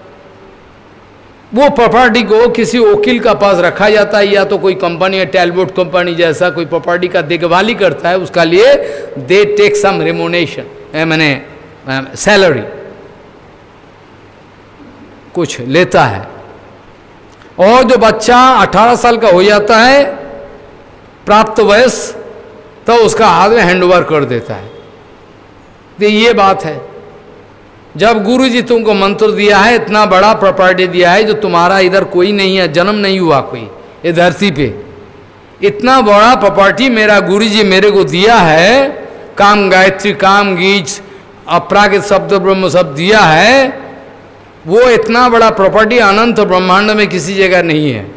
A: वो प्रॉपर्टी को किसी वकील का पास रखा जाता है, या तो कोई कंपनी है, टैलबोट कंपनी जैसा कोई प्रॉपर्टी का देखभाली करता है, उसका लिए दे टेक सम रेमोनेशन, मैंने सैलरी कुछ लेता है। और जो बच्चा अठारह साल का हो जाता है, प्राप्त वयस, तो उसका हाथ में हैंडओवर कर देता है। तो ये बात है, जब गुरु जी तुमको मंत्र दिया है, इतना बड़ा प्रॉपर्टी दिया है जो तुम्हारा इधर कोई नहीं है, जन्म नहीं हुआ कोई ये धरती पे, इतना बड़ा प्रॉपर्टी मेरा गुरु जी मेरे को दिया है, काम गायत्री, काम गीज, अपरागित शब्द ब्रह्म सब दिया है, वो इतना बड़ा प्रॉपर्टी अनंत ब्रह्मांड में किसी जगह नहीं है।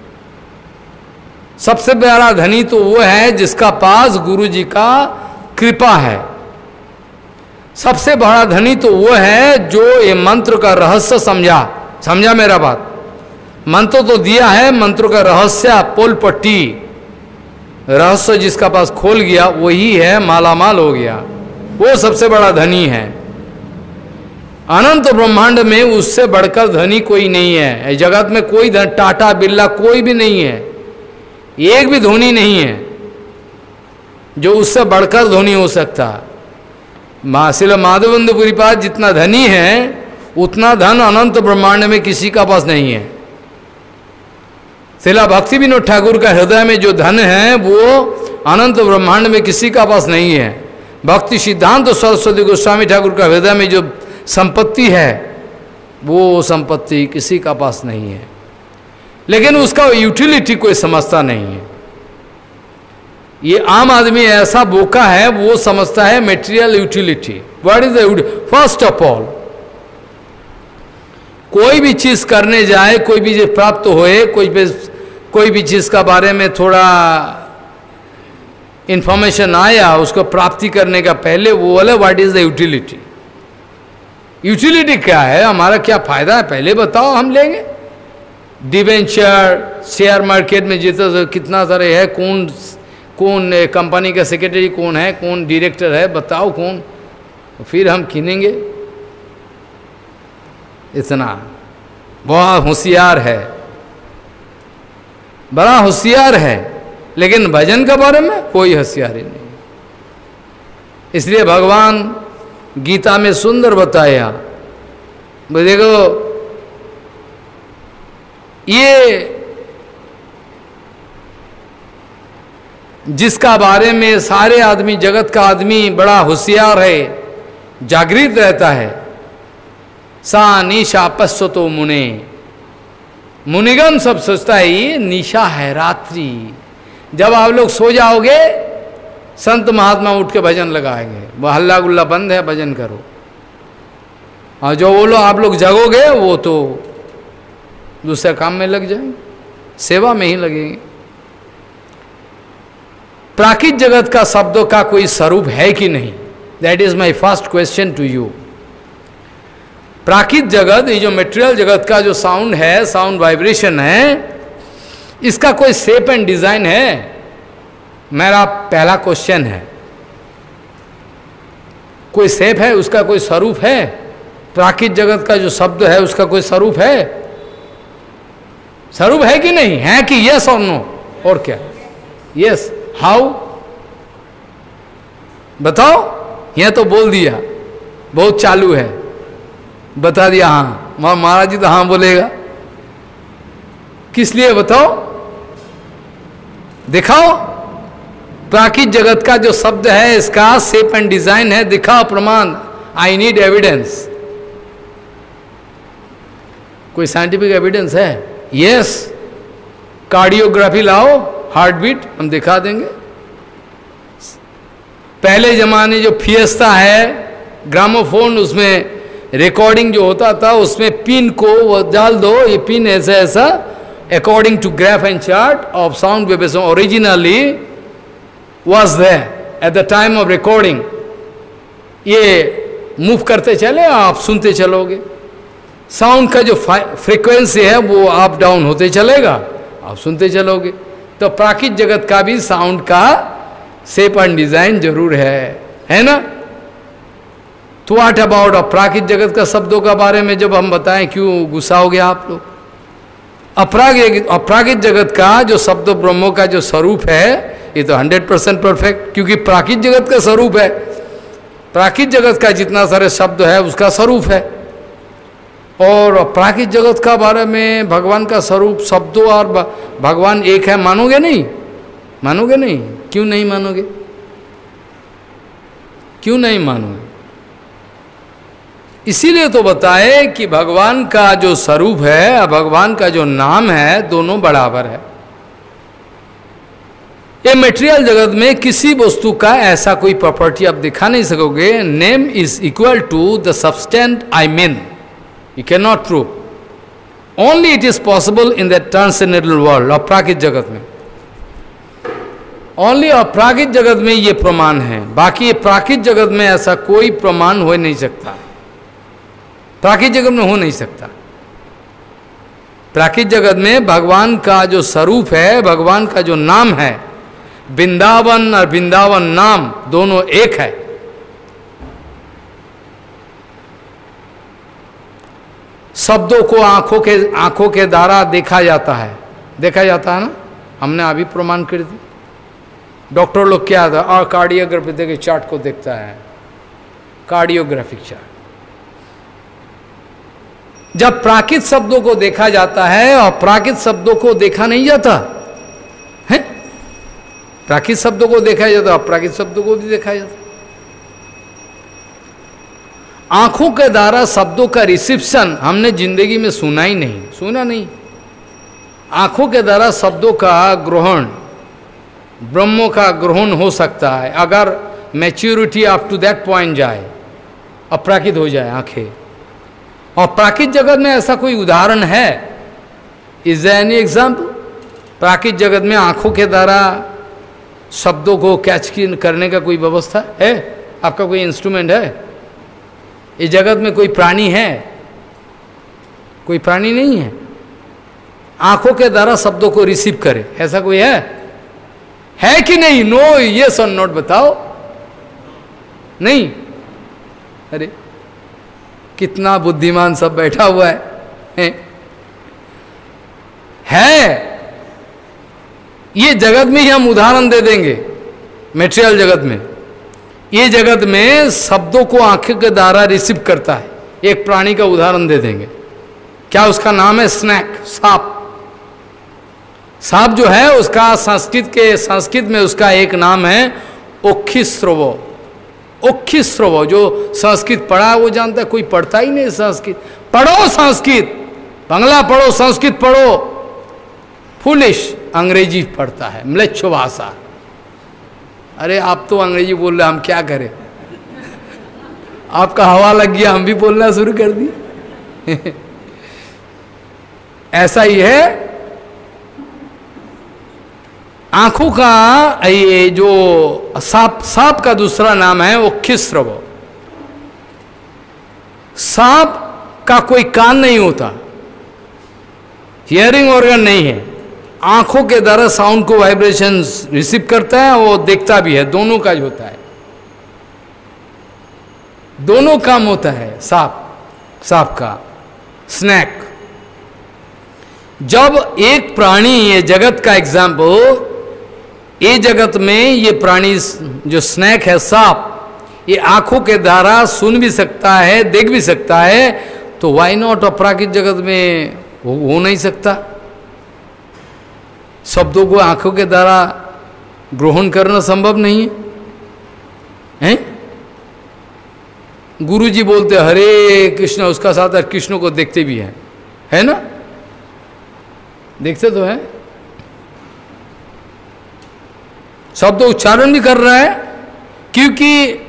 A: सबसे बड़ा धनी तो वो है जिसका पास गुरु जी का कृपा है। सबसे बड़ा धनी तो वो है जो ये मंत्र का रहस्य समझा। समझा मेरा बात? मंत्र तो दिया है, मंत्र का रहस्य पोल पट्टी, रहस्य जिसका पास खोल गया वही है मालामाल हो गया, वो सबसे बड़ा धनी है। अनंत ब्रह्मांड में उससे बढ़कर धनी कोई नहीं है। जगत में कोई धन, टाटा बिरला कोई भी नहीं है, एक भी धनी नहीं है जो उससे बढ़कर धनी हो सकता। मासिल माधवेंद्र पास जितना धनी है उतना धन अनंत ब्रह्मांड में किसी का पास नहीं है। शिला भक्ति विनोद ठाकुर का हृदय में जो धन है वो अनंत ब्रह्मांड में किसी का पास नहीं है। भक्ति सिद्धांत तो सरस्वती गोस्वामी ठाकुर का हृदय में जो संपत्ति है वो संपत्ति किसी का पास नहीं है, लेकिन उसका यूटिलिटी कोई समझता नहीं है। ये आम आदमी ऐसा बोका है, वो समझता है material utility. What is the first of all, कोई भी चीज करने जाए, कोई भी चीज प्राप्त होए, कोई भी कोई भी चीज का बारे में थोड़ा इंफॉर्मेशन आया, उसको प्राप्ति करने का पहले वो बोले what is the utility. Utility क्या है, हमारा क्या फायदा है, पहले बताओ, हम लेंगे। डिवेंचर, शेयर मार्केट में जितना कितना सारे है, कौन कौन कंपनी का सेक्रेटरी कौन है, कौन डायरेक्टर है, बताओ कौन, फिर हम किनेंगे। इतना बहुत होशियार है, बड़ा होशियार है, लेकिन भजन के बारे में कोई होशियारी नहीं। इसलिए भगवान गीता में सुंदर बताया, देखो ये जिसका बारे में सारे आदमी, जगत का आदमी बड़ा होशियार है, जागृत रहता है, सा निशा पश्वतो मुने, मुनिगण सब सोचता है ये निशा है, रात्रि। जब आप लोग सो जाओगे संत महात्मा उठ के भजन लगाएंगे, वो हल्ला गुल्ला बंद है, भजन करो। और जो बोलो आप लोग जगोगे वो तो दूसरे काम में लग जाएंगे, सेवा में ही लगेंगे। प्राकृत जगत का शब्दों का कोई स्वरूप है कि नहीं, that is my first question to you. प्राकृत जगत, ये जो मेटेरियल जगत का जो साउंड है, साउंड वाइब्रेशन है, इसका कोई शेप एंड डिजाइन है? मेरा पहला क्वेश्चन है, कोई शेप है, उसका कोई स्वरूप है? प्राकृत जगत का जो शब्द है उसका कोई स्वरूप है? स्वरूप है कि नहीं है, कि यस और नो? और क्या? Yes, how? बताओ। यह तो बोल दिया, बहुत चालू है, बता दिया हाँ, महाराज जी तो हाँ बोलेगा, किस लिए बताओ, दिखाओ। प्राकृत जगत का जो शब्द है इसका शेप एंड डिजाइन है, दिखाओ प्रमाण। I need evidence. कोई साइंटिफिक एविडेंस है? यस, कार्डियोग्राफी लाओ, हार्ट बीट, हम दिखा देंगे। पहले जमाने जो फिएस्ता है, ग्रामोफोन, उसमें रिकॉर्डिंग जो होता था, उसमें पिन को वो डाल दो, ये पिन ऐसा ऐसा, according to graph and chart of sound waves originally was there at the time of recording. ये मूव करते चले, आप सुनते चलोगे। साउंड का जो फ्रीक्वेंसी है वो अप डाउन होते चलेगा, आप सुनते चलोगे। तो प्राकृत जगत का भी साउंड का शेप एंड डिजाइन जरूर है, है ना? तो व्हाट अबाउट अपराकृत जगत का शब्दों का बारे में जब हम बताएं, क्यों गुस्सा हो गया आप लोग? अपराकृत अपराकृत जगत का जो शब्द ब्रह्मों का जो स्वरूप है, ये तो हंड्रेड परसेंट परफेक्ट, क्योंकि प्राकृत जगत का स्वरूप है। प्राकृत जगत का जितना सारे शब्द है उसका स्वरूप है, और प्राकृत जगत का बारे में भगवान का स्वरूप, शब्दों और भगवान एक है। मानोगे नहीं? मानोगे नहीं? क्यों नहीं मानोगे? क्यों नहीं मानोगे? इसीलिए तो बताए कि भगवान का जो स्वरूप है और भगवान का जो नाम है, दोनों बराबर है। ये मटेरियल जगत में किसी वस्तु का ऐसा कोई प्रॉपर्टी आप दिखा नहीं सकोगे, name is equal to the substance I mean, you can not prove. Only it is possible in the transcendental world, अपराकृत जगत में। ओनली अपराकृत जगत में ये प्रमाण है, बाकी प्राकृत जगत में ऐसा कोई प्रमाण हो नहीं सकता, प्राकृत जगत में हो नहीं सकता। प्राकृत जगत में भगवान का जो स्वरूप है, भगवान का जो नाम है, वृंदावन और वृंदावन नाम दोनों एक है। शब्दों को आंखों के आंखों के द्वारा देखा जाता है, देखा जाता है ना, हमने अभी प्रमाण कर दी। डॉक्टर लोग क्या था, और कार्डियोग्राफी देखे चार्ट को देखता है, कार्डियोग्राफिक चार्ट। जब प्राकृत शब्दों को देखा जाता है और प्राकृत शब्दों को देखा नहीं जाता है, प्राकृत शब्दों को देखा जाता, अप्राकृत शब्दों को भी देखा जाता। आंखों के द्वारा शब्दों का रिसेप्शन हमने जिंदगी में सुना ही नहीं, सुना नहीं। आंखों के द्वारा शब्दों का ग्रहण, ब्रह्मों का ग्रहण हो सकता है अगर maturity up to that point जाए, अपराकित हो जाए आंखें। और प्राकृत जगत में ऐसा कोई उदाहरण है? Is there any example? प्राकृत जगत में आंखों के द्वारा शब्दों को कैच करने का कोई व्यवस्था है? आपका कोई इंस्ट्रूमेंट है? इस जगत में कोई प्राणी है? कोई प्राणी नहीं है आंखों के द्वारा शब्दों को रिसीव करे, ऐसा कोई है? है कि नहीं? नो, यस और नॉट बताओ। नहीं? अरे कितना बुद्धिमान सब बैठा हुआ है, है? है। ये जगत में ही हम उदाहरण दे देंगे, मेटेरियल जगत में। ये जगत में शब्दों को आंखों के द्वारा रिसीव करता है, एक प्राणी का उदाहरण दे देंगे। क्या उसका नाम है? स्नैक, सांप। सांप जो है उसका संस्कृत के संस्कृत में उसका एक नाम है ओखिस्रवो। ओखिस्रवो, जो संस्कृत पढ़ा वो जानता है, कोई पढ़ता ही नहीं संस्कृत। पढ़ो संस्कृत, बांग्ला पढ़ो, संस्कृत पढ़ो। फुलिश अंग्रेजी पढ़ता है, म्लेच्छ भाषा। अरे आप तो अंग्रेजी बोल रहे, हम क्या करें? आपका हवा लग गया, हम भी बोलना शुरू कर दिए। ऐसा ही है। आंखों का ये जो सांप, सांप का दूसरा नाम है ओखिस्रव। सांप का कोई कान नहीं होता, हियरिंग ऑर्गन नहीं है, आंखों के द्वारा साउंड को वाइब्रेशन रिसीव करता है, वो देखता भी है, दोनों का होता है, दोनों काम होता है सांप सांप का। स्नैक, जब एक प्राणी, ये जगत का एग्जाम्पल, ये जगत में ये प्राणी जो स्नैक है सांप, ये आंखों के द्वारा सुन भी सकता है, देख भी सकता है, तो वाई नॉट अपराकृत जगत में हो, हो नहीं सकता? शब्दों को आंखों के द्वारा ग्रहण करना संभव नहीं है, हैं? गुरु जी बोलते हरे कृष्ण, उसका साथ कृष्ण को देखते भी हैं, है ना? देखते तो है, शब्द उच्चारण भी कर रहा है। क्योंकि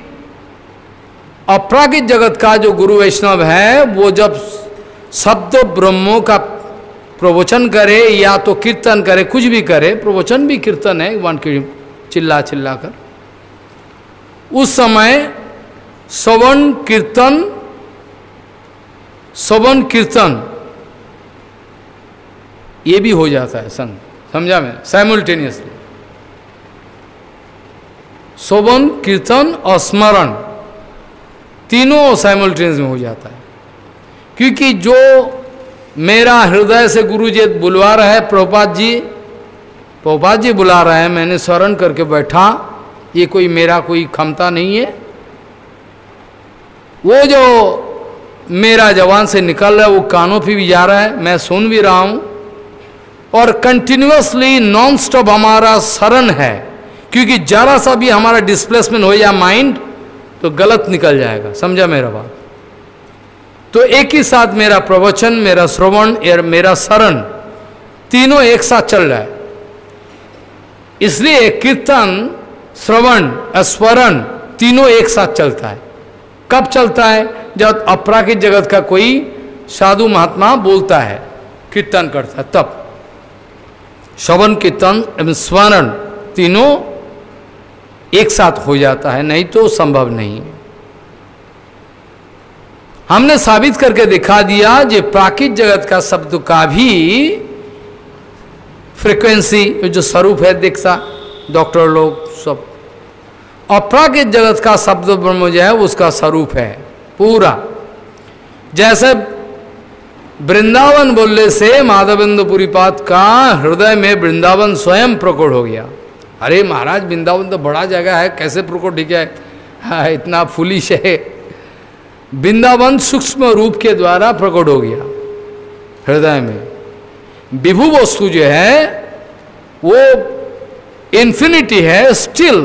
A: अपराकृत जगत का जो गुरु वैष्णव है, वो जब शब्द ब्रह्मों का प्रवचन करे या तो कीर्तन करे, कुछ भी करे, प्रवचन भी कीर्तन है, वन की चिल्ला चिल्ला कर, उस समय श्रवण कीर्तन, श्रवण कीर्तन ये भी हो जाता है संग, समझा मैं? साइमल्टेनियसली श्रवण कीर्तन और स्मरण तीनों साइमल्टेनियस में हो जाता है। क्योंकि जो मेरा हृदय से गुरु जी बुलवा रहा है, प्रभुपाद जी प्रभुपाद जी बुला रहे हैं, मैंने स्मरण करके बैठा, ये कोई मेरा कोई क्षमता नहीं है। वो जो मेरा जवान से निकल रहा है वो कानों पे भी जा रहा है, मैं सुन भी रहा हूँ, और कंटिन्यूसली नॉन स्टॉप हमारा शरण है। क्योंकि जरा सा भी हमारा डिस्प्लेसमेंट हो जाए माइंड तो गलत निकल जाएगा, समझा मेरा बात? तो एक ही साथ मेरा प्रवचन, मेरा श्रवण और मेरा शरण तीनों एक साथ चल रहा है। इसलिए कीर्तन, श्रवण, स्मरण तीनों एक साथ चलता है। कब चलता है? जब अपराकृत जगत का कोई साधु महात्मा बोलता है, कीर्तन करता है, तब श्रवण, कीर्तन एवं स्मरण तीनों एक साथ हो जाता है, नहीं तो संभव नहीं। हमने साबित करके दिखा दिया जो प्राकृत जगत का शब्द का भी फ्रीक्वेंसी जो स्वरूप है, दिखता डॉक्टर लोग सब, अपराकृत जगत का शब्द ब्रह्म जो है उसका स्वरूप है पूरा। जैसे वृंदावन बोलने से माधवेंद्र पुरीपाद का हृदय में वृंदावन स्वयं प्रकट हो गया। अरे महाराज, वृंदावन तो बड़ा जगह है, कैसे प्रकट हो गया? हाँ, इतना फुलिश है। वृंदावन सूक्ष्म रूप के द्वारा प्रकट हो गया हृदय में। विभु वस्तु जो है वो इन्फिनिटी है, स्टिल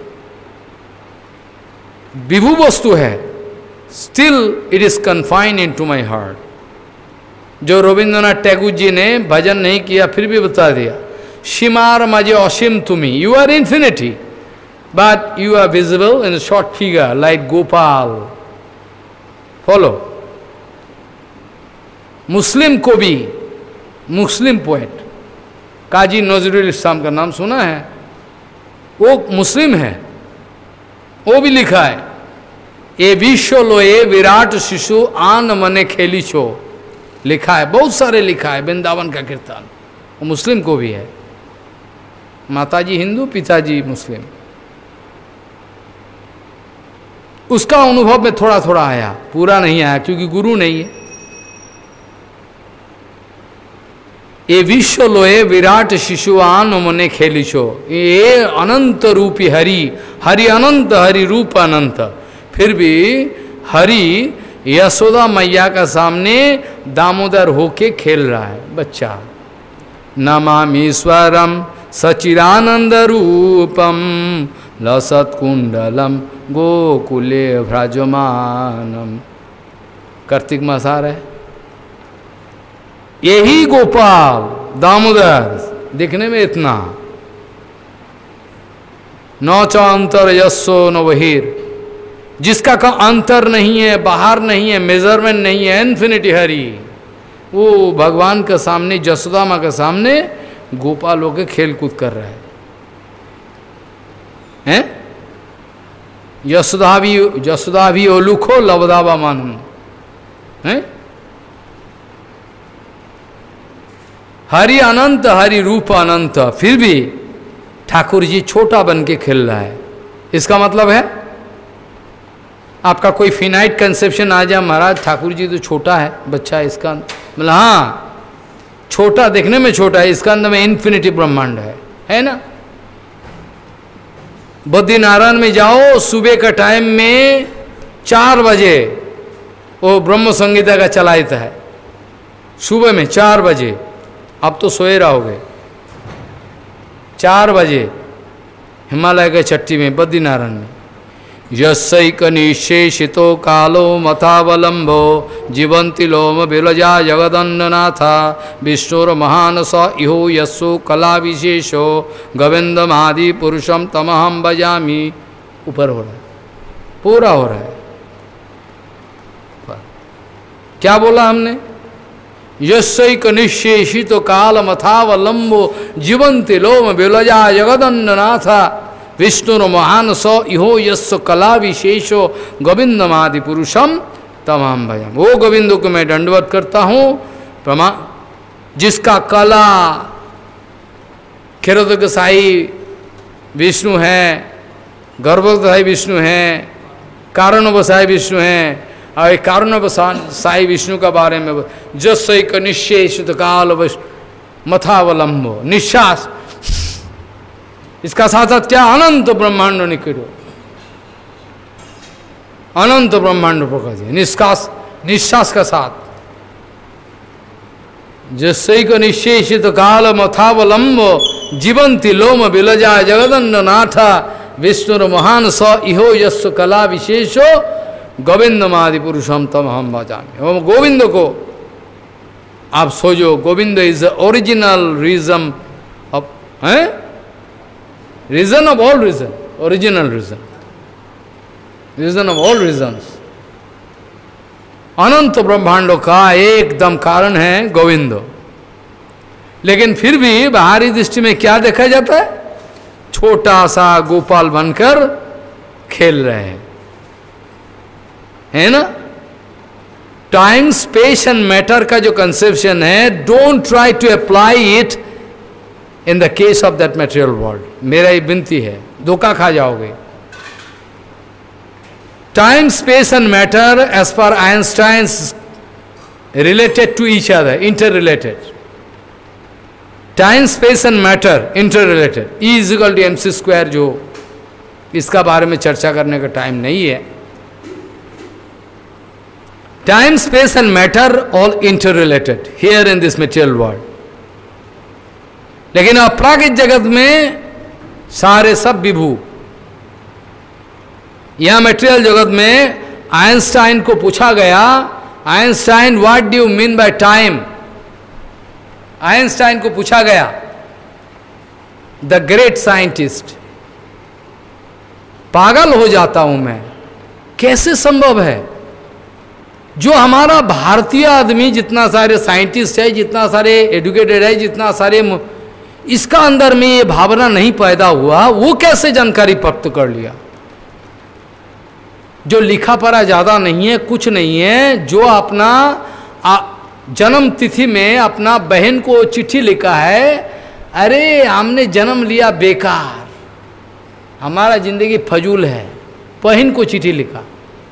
A: विभु वस्तु है, still it is confined into my heart. जो रविंद्रनाथ टैगोर जी ने भजन नहीं किया फिर भी बता दिया, सीमार मजे असीम तुम्ही, you are infinity but you are visible in short figure like Gopal. Follow. Muslim को भी, मुस्लिम पोएट काजी नजरुल इस्लाम का नाम सुना है? वो मुस्लिम है, वो भी लिखा है, ये विश्व लोए विराट शिशु आन मने खेली छो, लिखा है, बहुत सारे लिखा है वृंदावन का कीर्तन। वो मुस्लिम को भी है, माताजी हिंदू पिताजी मुस्लिम। उसका अनुभव में थोड़ा थोड़ा आया, पूरा नहीं आया क्योंकि गुरु नहीं है। ये विश्व लोए विराट शिशु आन मने खेली छो, ये अनंत रूपी हरि, हरि अनंत, हरि रूप अनंत। फिर भी हरि यशोदा मैया का सामने दामोदर होके खेल रहा है बच्चा। नमामीश्वरम सचिरानंद रूपम लसत कुंडलम गोकुले भ्राजमानम। कार्तिक मास आ रहा है, यही गोपाल दामोदर दिखने में इतना न च अंतर यस्सो न बहिर, जिसका का अंतर नहीं है, बाहर नहीं है, मेजरमेंट नहीं है, इन्फिनिटी हरि, वो भगवान के सामने, जसोदा माँ के सामने गोपाल होकर खेल कूद कर रहा है। हैं? यशोदा भी, जसोदा भी ओलुखो लवदाबा मानू हैं? हरि अनंत, हरि रूप अनंत, फिर भी ठाकुर जी छोटा बन के खेल रहा है। इसका मतलब है आपका कोई फिनाइट कंसेप्शन आ जाए, महाराज ठाकुर जी तो छोटा है बच्चा, इसका मतलब हाँ छोटा, देखने में छोटा है, इसका अंदर में इन्फिनिटी ब्रह्मांड है, है ना? बद्रीनारायण में जाओ, सुबह का टाइम में चार बजे वो ब्रह्म संगीता का चलाता है, सुबह में चार बजे। अब तो सोए रहोगे। चार बजे हिमालय के चट्टी में बद्रीनारायण में, यस्सैक निशेषितो कालो मथावलंबो जीवंति लोम बिलजा जगदन्ननाथा विष्णुर महान स इहो यस्सो कला विशेषो गोविंदमादि पुरुषम तमहम बजामी। ऊपर हो रहा है, पूरा हो रहा है। क्या बोला हमने? यस्सैक निशेषितो काल मथावलंबो जीवंति लोम बिलजा जगदन्ननाथा विष्णुर महान स इहो यस्व कला विशेषो गोविंदमादि पुरुषम तमाम भजम। वो गोविंद को मैं दंडवत करता हूँ, प्रमा जिसका कला क्षीरोदक साई विष्णु है, गर्भोदय विष्णु है, कारणोपसाई विष्णु है। और कारणोपसाई साई विष्णु का बारे में जस्सैक निशेषित काल मथावलंबो, निश्वास, इसका साथ साथ क्या अनंत ब्रह्मांड निकलो, अनंत ब्रह्मांड प्रकट है निष्कास, निश्वास का साथ। जस्सैक निशेषित काल मथावलंबो जीवंति लोम बिलजा जगदन्ननाथा विष्णुर महान स इहो यस्व कला विशेषो गोविंदमादि पुरुषम तम हम भजामि। वो गोविंद को आप सोचो, Govind is the original reason of, हैं, reason of all reason, original reason, reason of all reasons. अनंत ब्रह्मांडों का एकदम कारण है गोविंद। लेकिन फिर भी बाहरी दृष्टि में क्या देखा जाता है? छोटा सा गोपाल बनकर खेल रहे हैं, है ना? टाइम स्पेस एंड मैटर का जो कंसेप्शन है, don't try to apply it in the case of that material world. मेरा ये विनती है, धोखा खा जाओगे। Time space and matter as per Einstein's related to each other, interrelated. Time, space and matter interrelated. E is equal to mc square, जो इसका बारे में चर्चा करने का टाइम नहीं है. Time, space and matter all interrelated here in this material world. लेकिन अपराकृत जगत में सारे सब विभू. यहां मेटेरियल जगत में आइंस्टाइन को पूछा गया, Einstein what do you mean by time. Einstein को पूछा गया, द ग्रेट साइंटिस्ट. पागल हो जाता हूं मैं, कैसे संभव है जो हमारा भारतीय आदमी जितना सारे साइंटिस्ट है, जितना सारे एजुकेटेड है, जितना सारे, इसका अंदर में ये भावना नहीं पैदा हुआ, वो कैसे जानकारी प्राप्त कर लिया. जो लिखा पढ़ा ज्यादा नहीं है, कुछ नहीं है, जो अपना जन्म तिथि में अपना बहन को चिट्ठी लिखा है, अरे हमने जन्म लिया बेकार, हमारा जिंदगी फजूल है, बहन को चिट्ठी लिखा.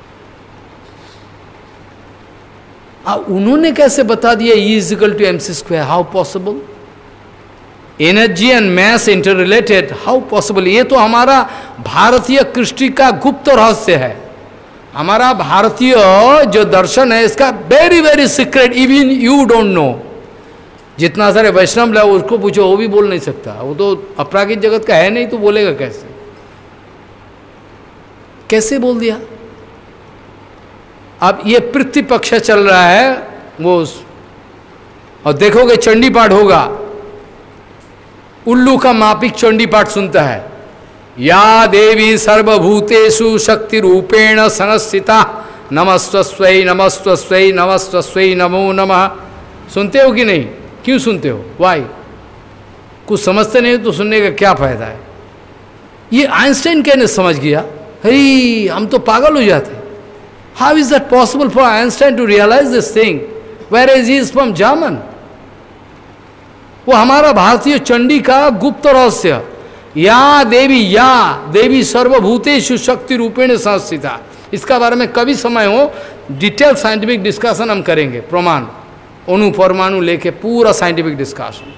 A: उन्होंने कैसे बता दिया E is equal to mc square? How possible? Energy and mass interrelated, how possible? ये तो हमारा भारतीय कृष्टि का गुप्त रहस्य है. हमारा भारतीय जो दर्शन है इसका very very secret, even you don't know. जितना सारे वैष्णव लोग उसको पूछो, वो भी बोल नहीं सकता. वो तो अपराकृत जगत का है नहीं, तो बोलेगा कैसे? कैसे बोल दिया? अब ये पृथ्वी पक्ष चल रहा है वो, और देखोगे चंडी पाठ होगा, उल्लू का मापिक चंडी पाठ सुनता है. या देवी सर्वभूतेषु शक्ति रूपेण संस्थिता नमस्त्वस्वै नमस्त्वस्वै नमस्त्वस्वै नमो नमः. सुनते हो कि नहीं? क्यों सुनते हो? वाई? कुछ समझते नहीं तो सुनने का क्या फायदा है? ये आइंस्टाइन कहने समझ गया, हे हम तो पागल हो जाते. How is that possible for Einstein to realise this thing where is he is from German. वो हमारा भारतीय चंडी का गुप्त रहस्य, या देवी या देवी सर्वभूतेषु शक्ति रूपेण संस्थिता. इसका बारे में कभी समय हो डिटेल साइंटिफिक डिस्कशन हम करेंगे, प्रमाण अणु परमाणु लेके पूरा साइंटिफिक डिस्कशन.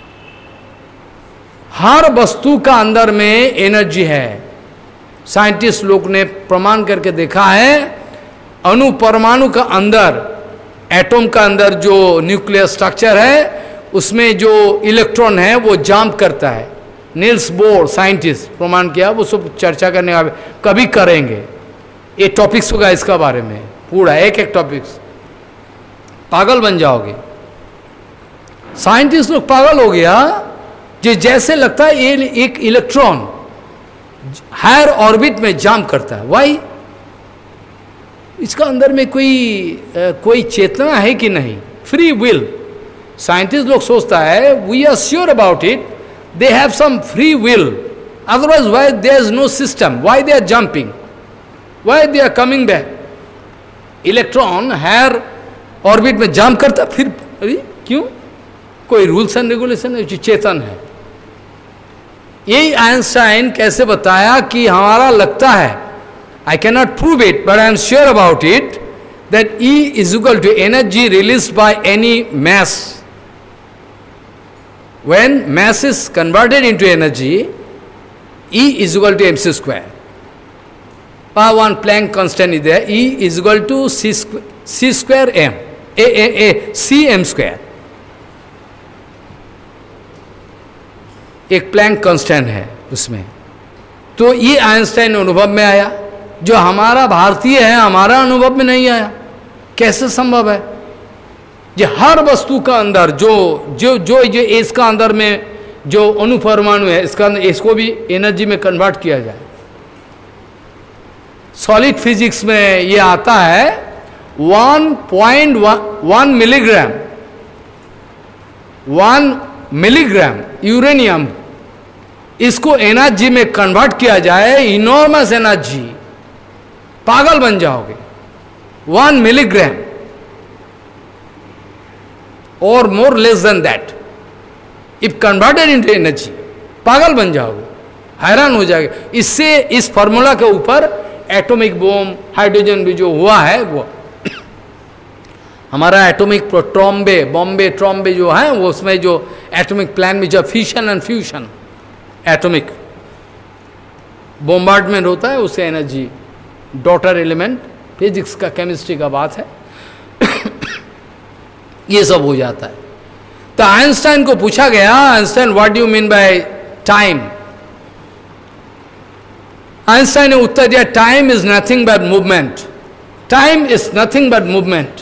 A: हर वस्तु का अंदर में एनर्जी है. साइंटिस्ट लोग ने प्रमाण करके देखा है, अणु परमाणु का अंदर, एटम का अंदर जो न्यूक्लियर स्ट्रक्चर है उसमें जो इलेक्ट्रॉन है वो जंप करता है. नील्स बोर साइंटिस्ट प्रमाण किया, वो सब चर्चा करने का कभी करेंगे. ये टॉपिक्स होगा इसका बारे में पूरा, एक एक टॉपिक्स. पागल बन जाओगे. साइंटिस्ट लोग पागल हो गया, जो जैसे लगता है ये एक इलेक्ट्रॉन हायर ऑर्बिट में जंप करता है. वाई? इसका अंदर में कोई आ, कोई चेतना है कि नहीं? Free will. साइंटिस्ट लोग सोचता है we are sure about it, they have some free will, otherwise why there is no system, why they are jumping, why they are coming back. Electron higher orbit में जंप करता, फिर अरे क्यों? कोई रूल्स एंड रेगुलेशन है, चेतन है. यही आइंस्टाइन कैसे बताया कि हमारा लगता है, I can not prove it but I am sure about it, that E is equal to energy released by any mass. When mass is converted into energy, E is equal to mc square. Uh, one Planck constant is there. E is equal to c square, c square m, a, a, a, c m square. एक प्लैंक कांस्टेंट है उसमें. तो ये आइंस्टाइन अनुभव में आया, जो हमारा भारतीय है हमारा अनुभव में नहीं आया. कैसे संभव है? जो हर वस्तु का अंदर जो जो जो जो इसका अंदर में जो अणु परमाणु है, इसका अंदर इसको भी एनर्जी में कन्वर्ट किया जाए. सॉलिड फिजिक्स में ये आता है one point one milligram one milligram uranium, इसको एनर्जी में कन्वर्ट किया जाए, इनॉर्मस एनर्जी. पागल बन जाओगे. वन मिलीग्राम और more less than that if converted into energy, पागल बन जाओगे, हैरान हो जाएगा. इससे इस फॉर्मूला के ऊपर एटॉमिक बॉम्ब, हाइड्रोजन भी जो हुआ है वो. हमारा एटॉमिक ट्रॉम्बे बॉम्बे ट्रॉम्बे जो है वो उसमें जो एटॉमिक प्लान में जो fission and fusion atomic bombardment होता है उससे एनर्जी डॉटर एलिमेंट फिजिक्स का केमिस्ट्री का बात है ये सब हो जाता है। तो आइंस्टाइन को पूछा गया, Einstein what do you mean by time? Einstein ने उत्तर दिया, time is nothing but movement. Time is nothing but movement.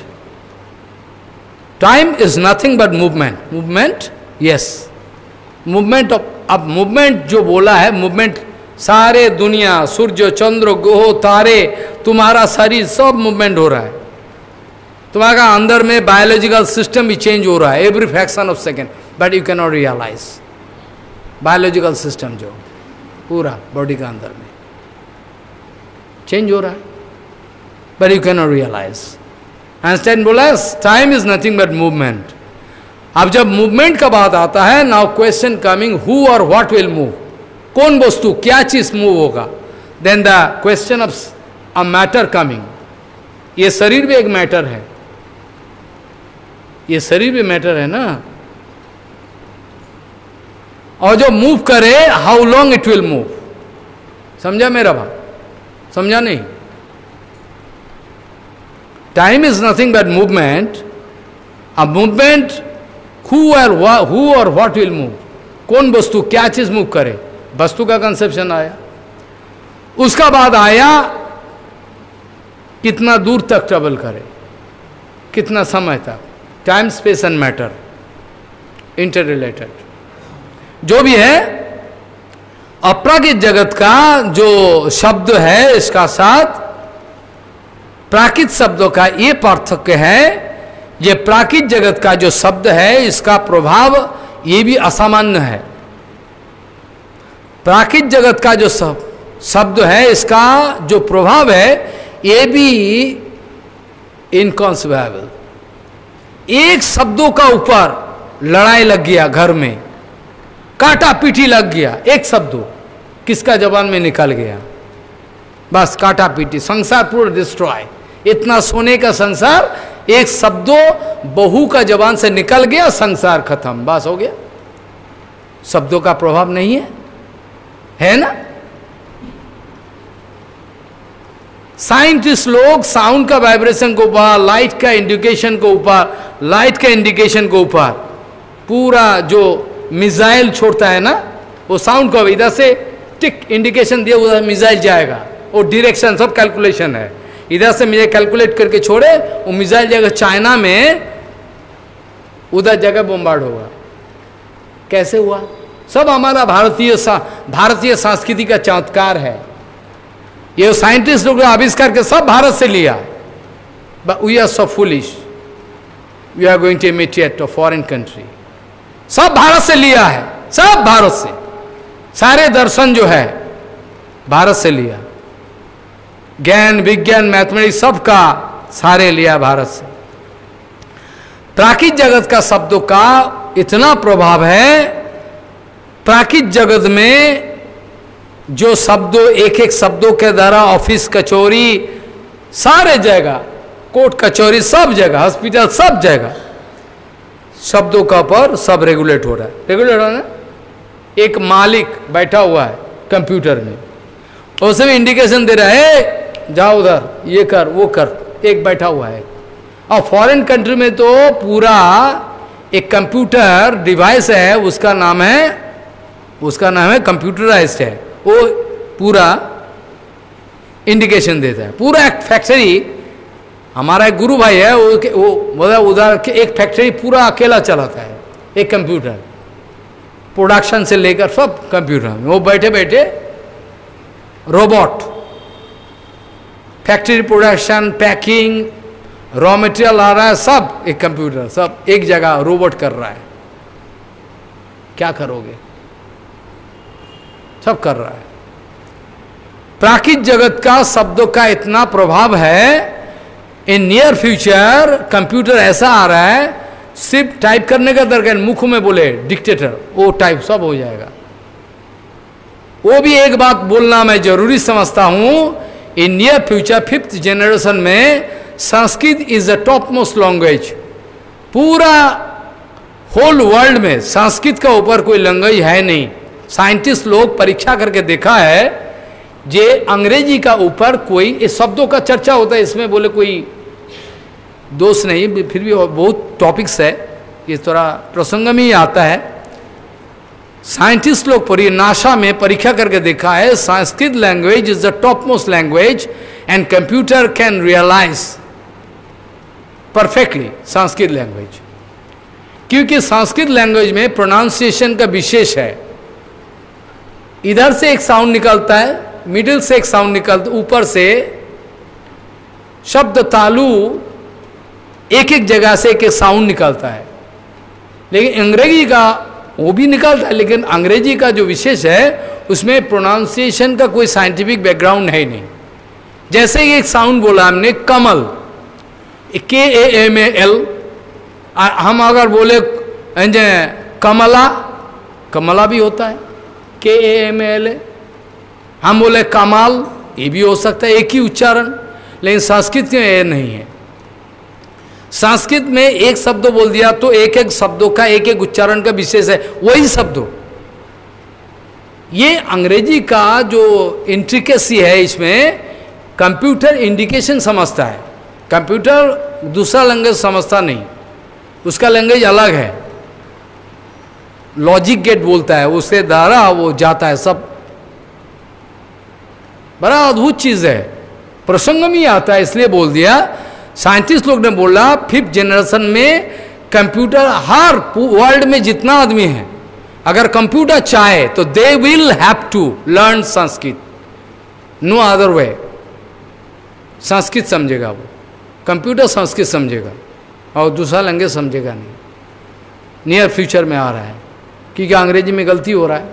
A: Time is nothing but movement. Movement, yes, movement of, अब मूवमेंट जो बोला है, मूवमेंट सारे दुनिया, सूर्य, चंद्र, ग्रह, तारे, तुम्हारा शरीर, सब मूवमेंट हो रहा है। तुम्हारा अंदर में बायोलॉजिकल सिस्टम भी चेंज हो रहा है every fraction of second, but you can not realise. Biological system जो पूरा बॉडी का अंदर में चेंज हो रहा है, but you can not realise. Einstein बोला time is nothing but movement. अब जब मूवमेंट का बात आता है, नाउ क्वेश्चन कमिंग, हु और व्हाट विल मूव? कौन वस्तु, क्या चीज मूव होगा? Then the question of a matter coming. ये शरीर भी एक मैटर है, ये शरीर भी मैटर है ना। और जो मूव करे, how long it will move? समझा मेरा बात? समझा नहीं? Time is nothing but movement. अब मूवमेंट, हु और हु और व्हाट विल मूव? कौन वस्तु, क्या चीज मूव करे? वस्तु का कंसेप्शन आया। उसका बाद आया कितना दूर तक ट्रेवल करे, कितना समय तक। Time, space and matter interrelated जो भी है। अपराकृत जगत का जो शब्द है, इसका साथ प्राकृत शब्दों का ये पार्थक्य है। ये प्राकृत जगत का जो शब्द है, इसका प्रभाव ये भी असामान्य है। प्राकृत जगत का जो शब्द है, इसका जो प्रभाव है, ये भी इनकॉन्सिबल। एक शब्दों का ऊपर लड़ाई लग गया, घर में काटा पीटी लग गया, एक शब्दों किसका जबान में निकल गया, बस काटा पीटी, संसार पूरा डिस्ट्रॉय। इतना सोने का संसार, एक शब्दों बहू का जबान से निकल गया, संसार खत्म, बस हो गया। शब्दों का प्रभाव नहीं है, है ना? साइंटिस्ट लोग साउंड का वाइब्रेशन के ऊपर, लाइट का इंडिकेशन के ऊपर, लाइट का इंडिकेशन के ऊपर पूरा जो मिसाइल छोड़ता है ना, वो साउंड को इधर से टिक इंडिकेशन दिया, उधर मिसाइल जाएगा, वो डायरेक्शन सब कैलकुलेशन है। इधर से मुझे कैलकुलेट करके छोड़े, वो मिसाइल जाएगा चाइना में, उधर जगह बम्बार्ड होगा। कैसे हुआ? सब हमारा भारतीय भारतीय संस्कृति का चमत्कार है। ये साइंटिस्ट लोग आविष्कार के सब भारत से लिया। But we are so foolish, we are going to imitate a foreign country. सब भारत से लिया है, सब भारत से, सारे दर्शन जो है भारत से लिया, ज्ञान विज्ञान मैथमेटिक्स सब का सारे लिया भारत से। प्राकृत जगत का शब्दों का इतना प्रभाव है, प्राकृत जगत में जो शब्दों, एक एक शब्दों के द्वारा ऑफिस कचौरी सारे जगह, कोर्ट कचौरी सब जगह, हॉस्पिटल सब जगह, शब्दों का पर सब रेगुलेट हो रहा है। रेगुलेट हो रहा है, एक मालिक बैठा हुआ है कंप्यूटर में, उसे भी इंडिकेशन दे रहा है, जाओ उधर, ये कर वो कर, एक बैठा हुआ है। और फॉरेन कंट्री में तो पूरा एक कंप्यूटर डिवाइस है, उसका नाम है उसका नाम है कंप्यूटराइज्ड है, वो पूरा इंडिकेशन देता है। पूरा एक फैक्ट्री, हमारा एक गुरु भाई है, वो वो उधर एक फैक्ट्री पूरा अकेला चलाता है, एक कंप्यूटर, प्रोडक्शन से लेकर सब कंप्यूटर में, वो बैठे बैठे robot, factory production, packing, raw material आ रहा है, सब एक कंप्यूटर, सब एक जगह रोबोट कर रहा है। क्या करोगे? सब कर रहा है। प्राकृत जगत का शब्दों का इतना प्रभाव है, इन नियर फ्यूचर कंप्यूटर ऐसा आ रहा है, सिर्फ टाइप करने का दरकार, मुख में बोले डिक्टेटर, वो टाइप सब हो जाएगा। वो भी एक बात बोलना मैं जरूरी समझता हूं, in near future fifth generation में Sanskrit is the top most language. पूरा होल वर्ल्ड में संस्कृत का ऊपर कोई लैंग्वेज है नहीं। साइंटिस्ट लोग परीक्षा करके देखा है, जे अंग्रेजी का ऊपर कोई इस शब्दों का चर्चा होता है, इसमें बोले कोई दोष नहीं, फिर भी बहुत टॉपिक्स है, ये थोड़ा प्रसंग में ही आता है। साइंटिस्ट लोग पूरी नासा में परीक्षा करके देखा है, Sanskrit language is the top most language and computer can realise perfectly Sanskrit language, क्योंकि संस्कृत लैंग्वेज में प्रोनाउंसिएशन का विशेष है। इधर से एक साउंड निकलता है, मिडिल से एक साउंड निकलता, ऊपर से शब्द तालु एक एक जगह से एक एक साउंड निकलता है। लेकिन अंग्रेजी का वो भी निकलता है, लेकिन अंग्रेजी का जो विशेष है उसमें प्रोनाउंसिएशन का कोई साइंटिफिक बैकग्राउंड है नहीं। जैसे एक साउंड बोला हमने कमल, के ए एम ए एल, हम अगर बोले कमला, कमला भी होता है, के ए एम ए एल। हम बोले कमाल, ये भी हो सकता है, एक ही उच्चारण। लेकिन संस्कृत में ये नहीं है। संस्कृत में एक शब्द बोल दिया तो एक एक शब्दों का एक एक उच्चारण का विशेष है, वही शब्दों। ये अंग्रेजी का जो इंट्रिकेसी है, इसमें कंप्यूटर इंडिकेशन समझता है, कंप्यूटर दूसरा लैंग्वेज समझता नहीं, उसका लैंग्वेज अलग है। लॉजिक गेट बोलता है, उसके द्वारा वो जाता है सब। बड़ा अद्भुत चीज है, प्रसंग में ही आता है, इसलिए बोल दिया। साइंटिस्ट लोग ने बोला फिफ्थ जनरेशन में कंप्यूटर, हर वर्ल्ड में जितना आदमी है, अगर कंप्यूटर चाहे तो they will have to learn Sanskrit, no other way. Sanskrit समझेगा वो, कंप्यूटर संस्कृत समझेगा और दूसरा लैंग्वेज समझेगा नहीं। नियर फ्यूचर में आ रहा है, क्योंकि अंग्रेजी में गलती हो रहा है।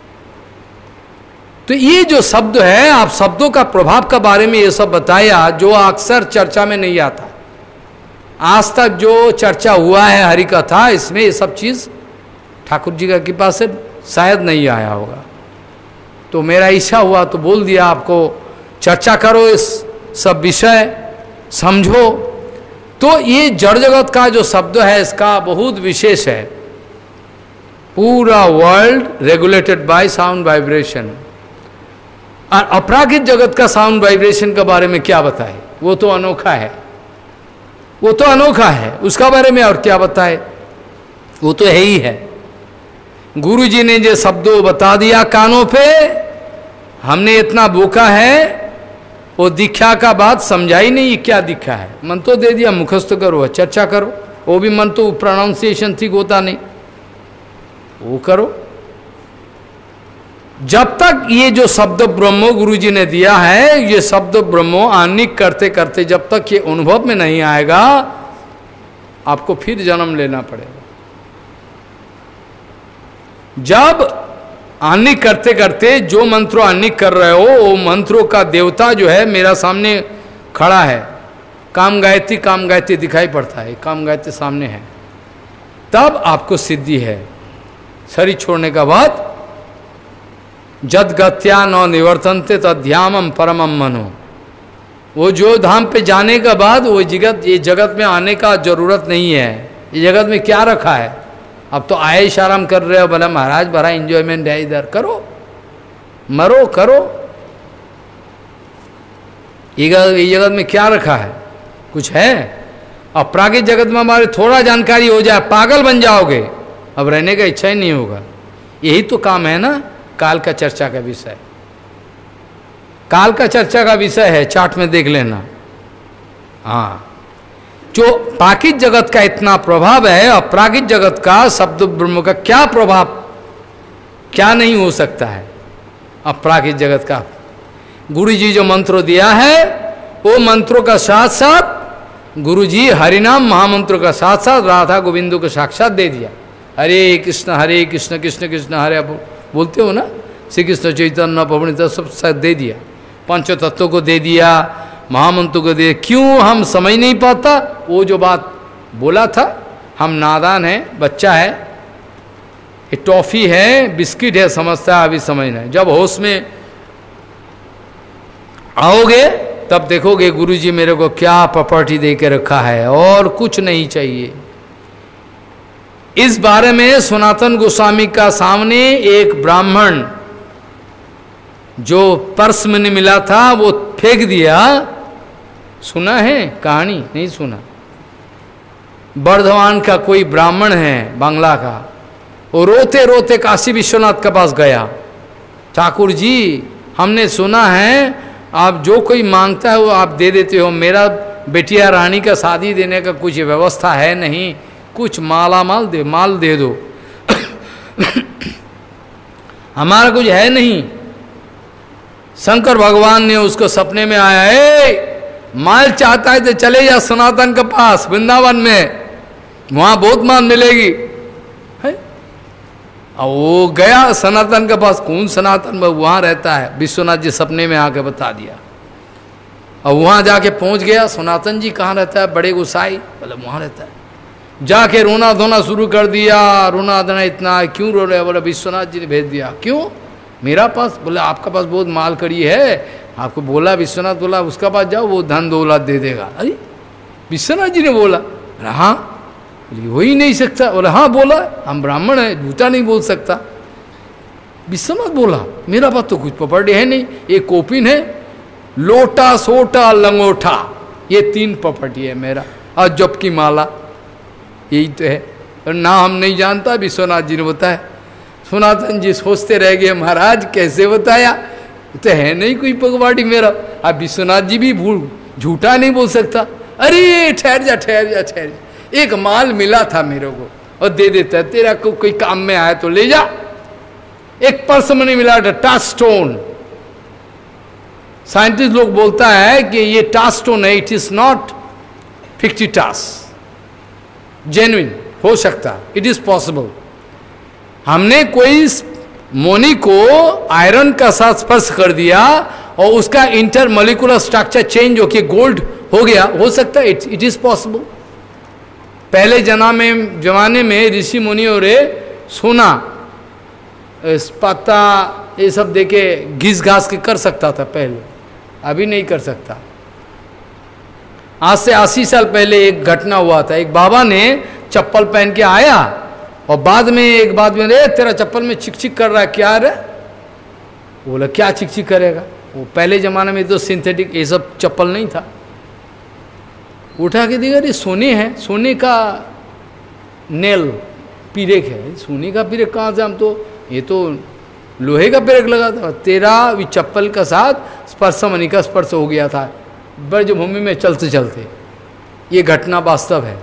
A: तो ये जो शब्द है, आप शब्दों का प्रभाव के बारे में ये सब बताया, जो अक्सर चर्चा में नहीं आता। आज तक जो चर्चा हुआ है हरि कथा, इसमें ये सब चीज ठाकुर जी का कृपा से शायद नहीं आया होगा। तो मेरा इच्छा हुआ तो बोल दिया आपको, चर्चा करो, इस सब विषय समझो। तो ये जड़ जगत का जो शब्द है, इसका बहुत विशेष है। पूरा world regulated by sound vibration. और अपराकृत जगत का साउंड वाइब्रेशन के बारे में क्या बताए, वो तो अनोखा है, वो तो अनोखा है, उसका बारे में और क्या बताए, वो तो है ही है। गुरु जी ने जो शब्दों बता दिया कानों पे, हमने इतना भूखा है, वो दीक्षा का बात समझा ही नहीं, क्या दीक्षा है। मन तो दे दिया, मुखस्थ करो, चर्चा करो, वो भी मन तो प्रोनाउंसिएशन ठीक होता नहीं, वो करो। जब तक ये जो शब्द ब्रह्मो गुरु जी ने दिया है, ये शब्द ब्रह्मो आनिक करते करते जब तक ये अनुभव में नहीं आएगा, आपको फिर जन्म लेना पड़ेगा। जब आनिक करते करते जो मंत्रों आनिक कर रहे हो, वो मंत्रों का देवता जो है मेरा सामने खड़ा है, काम गायत्री काम गायत्री दिखाई पड़ता है, काम गायत्री सामने है, तब आपको सिद्धि है। शरीर छोड़ने का बाद जद गत्या न निवर्तनते तद्यामम परमम मनो, वो जो धाम पे जाने के बाद वो जगत, ये जगत में आने का जरूरत नहीं है। ये जगत में क्या रखा है, अब तो आयश आराम कर रहे हो, बोला महाराज बड़ा इंजॉयमेंट है, इधर करो, मरो करो। ये जगत में क्या रखा है, कुछ है? अब प्राकृतिक जगत में हमारे थोड़ा जानकारी हो जाए, पागल बन जाओगे, अब रहने का इच्छा ही नहीं होगा। यही तो काम है ना काल का चर्चा का विषय। काल का चर्चा का विषय है, चार्ट में देख लेना। हाँ, जो प्राकृतिक जगत का इतना प्रभाव है, अपराकृतिक जगत का शब्द ब्रह्म का क्या प्रभाव, क्या नहीं हो सकता है अपराकृतिक जगत का। गुरु जी जो मंत्र दिया है, वो मंत्रों का साथ साथ गुरु जी हरिनाम महामंत्रों का साथ साथ राधा गोविंदों को साक्षात दे दिया। हरे कृष्ण हरे कृष्ण कृष्ण कृष्ण हरे, बोलते हो ना, श्री कृष्ण चैतन्य पवनित सब साथ दे दिया, पंच तत्वों को दे दिया, महामंत्रों को दे। क्यों हम समझ नहीं पाता वो जो बात बोला था, हम नादान हैं, बच्चा है, ये टॉफी है, बिस्किट है, समझता है, अभी समझना है। जब होश में आओगे तब देखोगे गुरुजी मेरे को क्या प्रॉपर्टी दे के रखा है, और कुछ नहीं चाहिए। इस बारे में सनातन गोस्वामी का सामने एक ब्राह्मण जो पर्स में मिला था वो फेंक दिया। सुना है कहानी? नहीं सुना। बर्धमान का कोई ब्राह्मण है बांग्ला का, वो रोते रोते काशी विश्वनाथ के पास गया, ठाकुर जी हमने सुना है आप जो कोई मांगता है वो आप दे देते हो, मेरा बेटिया रानी का शादी देने का कुछ व्यवस्था है नहीं, कुछ माला माल दे माल दे दो हमारा कुछ है नहीं। शंकर भगवान ने उसको सपने में आया, ए माल चाहता है तो चले जा सनातन के पास वृंदावन में, वहां बहुत माल मिलेगी। है और वो गया सनातन के पास। कौन सनातन में? वहां रहता है। विश्वनाथ जी सपने में आके बता दिया। और वहां जाके पहुंच गया, सनातन जी कहाँ रहता है? बड़े गुसाई। बोले वहां रहता है। जाके रोना धोना शुरू कर दिया, रोना धोना इतना, क्यों रो रहे? बोले विश्वनाथ जी ने भेज दिया। क्यों? मेरा पास? बोले आपका पास बहुत माल कड़ी है, आपको बोला विश्वनाथ, बोला उसका पास जाओ वो धन दौलत दे देगा। अरे विश्वनाथ जी ने बोला? हाँ। बोले हो ही नहीं सकता। बोला हाँ बोला, हम ब्राह्मण है, झूठा नहीं बोल सकता। विश्वनाथ बोला मेरा पास तो कुछ प्रॉपर्टी है नहीं, एक कोपिन है, लोटा सोटा लंगोटा, ये तीन प्रॉपर्टी है मेरा, और जप की माला, यही तो है। और ना हम नहीं जानता, विश्वनाथ जी ने बताया। सनातन जी सोचते रह गए, महाराज कैसे बताया, तो है नहीं कोई पगवाड़ी मेरा। अब विश्वनाथ जी भी भूल झूठा नहीं बोल सकता। अरे ठहर जा ठहर जा ठहर जा, एक माल मिला था मेरे को और दे देता है, तेरा को कोई काम में आया तो ले जा। एक पर्स में नहीं मिला था, टाच स्टोन। साइंटिस्ट लोग बोलता है कि ये टाच स्टोन है, it is not fictitious, genuine हो सकता, इट इज पॉसिबल। हमने कोई मोनी को आयरन का साथ स्पर्श कर दिया और उसका इंटर मॉलिक्यूलर स्ट्रक्चर चेंज होके गोल्ड हो गया, हो सकता है, इट इज पॉसिबल। पहले जना में जमाने में ऋषि मुनियों रे सोना पत्ता ये सब देके घिस घास के कर सकता था पहले, अभी नहीं कर सकता। आज से अस्सी साल पहले एक घटना हुआ था, एक बाबा ने चप्पल पहन के आया और बाद में एक बाद में, रे तेरा चप्पल में चिक चिक कर रहा है, क्या रे? बोला क्या चिक चिक करेगा? वो पहले जमाने में तो सिंथेटिक ये सब चप्पल नहीं था। उठा के देखा, ये सोने है, सोने का नेल पीरेक है, सोने का पीरेक कहाँ से? हम तो ये तो लोहे का पीरेक लगा था। तेरा चप्पल का साथ स्पर्श मणि का स्पर्श हो गया था ब्रजभूमि में चलते चलते। ये घटना वास्तव है।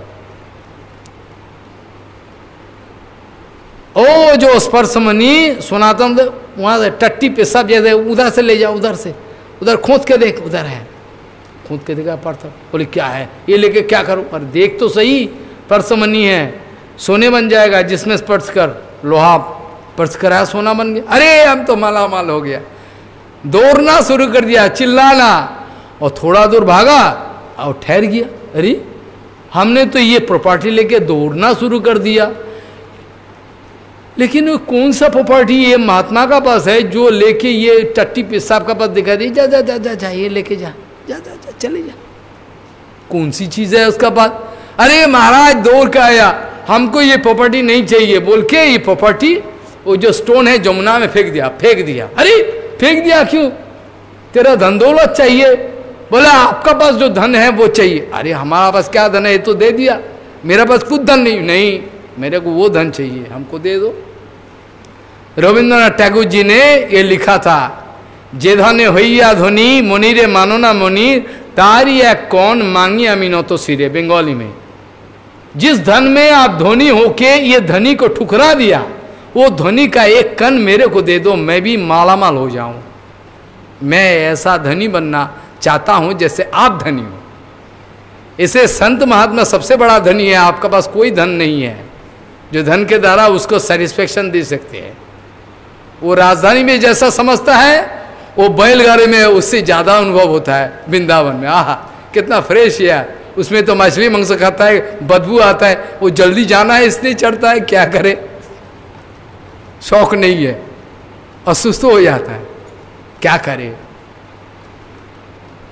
A: ओ जो स्पर्श मणि सनातन वहां से टट्टी पेशाब जैसे, उधर से ले जाओ, उधर से, उधर खोद के देख, उधर है, खोद के देखा पड़ता। बोले क्या है ये, लेके क्या करूं? अरे देख तो सही, स्पर्श मणि है, सोने बन जाएगा, जिसमें स्पर्श कर, लोहा स्पर्श कराया सोना बन गया। अरे हम तो माला माल हो गया। दौड़ना शुरू कर दिया, चिल्लाना, और थोड़ा दूर भागा और ठहर गया। अरे हमने तो ये प्रॉपर्टी लेके दौड़ना शुरू कर दिया, लेकिन वो कौन सा प्रॉपर्टी ये महात्मा का पास है जो लेके ये टट्टी पेशाब का पास दिखा दी, जा जा जा जा जा ये लेके जा जा जा जा चले जा, कौन सी चीज है उसका पास? अरे महाराज दौड़ के आया, हमको ये प्रॉपर्टी नहीं चाहिए बोल के ये प्रॉपर्टी वो जो स्टोन है जमुना में फेंक दिया, फेंक दिया। अरे फेंक दिया क्यों? तेरा धन दौलत चाहिए। बोला आपका पास जो धन है वो चाहिए। अरे हमारा पास क्या धन है, ये तो दे दिया, मेरा पास कुछ धन नहीं। नहीं मेरे को वो धन चाहिए, हमको दे दो। रविंद्रनाथ टैगोर जी ने ये लिखा था, जे धने हइया धनी मनी रे मानो ना मनी तारी एक कौन मांगी अमीनो तो सिरे, बंगाली में। जिस धन में आप धनी होके ये धनी को ठुकरा दिया, वो धनी का एक कण मेरे को दे दो, मैं भी मालामाल हो जाऊं। मैं ऐसा धनी बनना चाहता हूं जैसे आप धनी हो। इसे संत महात्मा सबसे बड़ा धनी है, आपका पास कोई धन नहीं है जो धन के द्वारा उसको सेटिस्फेक्शन दे सकते हैं। वो राजधानी में जैसा समझता है वो बैलगाड़ी में उससे ज्यादा अनुभव होता है। वृंदावन में आहा कितना फ्रेश है, उसमें तो मछली मांस खाता है, बदबू आता है, वो जल्दी जाना है इसलिए चढ़ता है, क्या करे, शौक नहीं है, असुस्थ हो जाता है, क्या करे।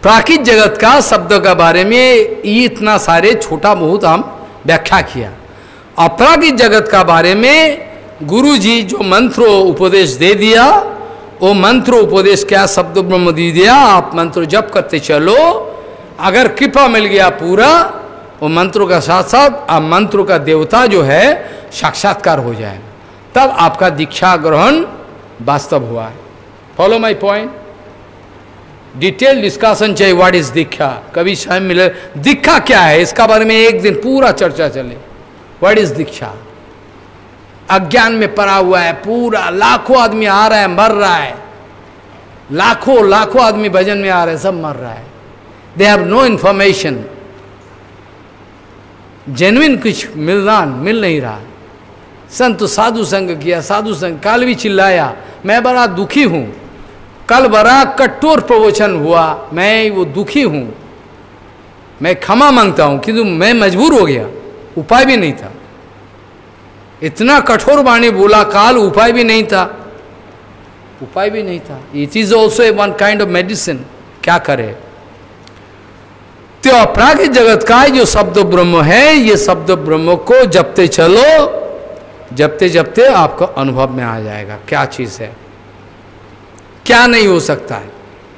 A: प्राकृत जगत का शब्द का बारे में ये इतना सारे छोटा बहुत हम व्याख्या किया। अपराकृत जगत का बारे में गुरु जी जो मंत्र उपदेश दे दिया, वो मंत्र उपदेश क्या शब्द ब्रह्म दे दिया, आप मंत्र जप करते चलो, अगर कृपा मिल गया पूरा, वो मंत्रों का साथ साथ आप मंत्रों का देवता जो है साक्षात्कार हो जाएगा, तब आपका दीक्षा ग्रहण वास्तव हुआ है। Follow my point. Detail discussion चाहिए व्हाट इज दीक्षा, कभी समय मिले दीक्षा क्या है इसका बारे में एक दिन पूरा चर्चा चले। What is diksha? अज्ञान में पड़ा हुआ है पूरा, लाखों आदमी आ रहा है मर रहा है, लाखों लाखों आदमी भजन में आ रहे हैं सब मर रहा है, they have no information, genuine कुछ मिलना मिल नहीं रहा। संत साधु संग किया, साधु संग कल भी चिल्लाया, मैं बड़ा दुखी हूं, कल बड़ा कठोर प्रवचन हुआ, मैं वो दुखी हूं, मैं क्षमा मांगता हूं, किंतु मैं मजबूर हो गया, उपाय भी नहीं था। इतना कठोर वाणी बोला, काल उपाय भी नहीं था, उपाय भी नहीं था। It is also a one kind of medicine, क्या करे। तो अपराकृत जगत का जो शब्द ब्रह्म है, ये शब्द ब्रह्म को जपते चलो, जपते जपते आपको अनुभव में आ जाएगा क्या चीज है, क्या नहीं हो सकता है।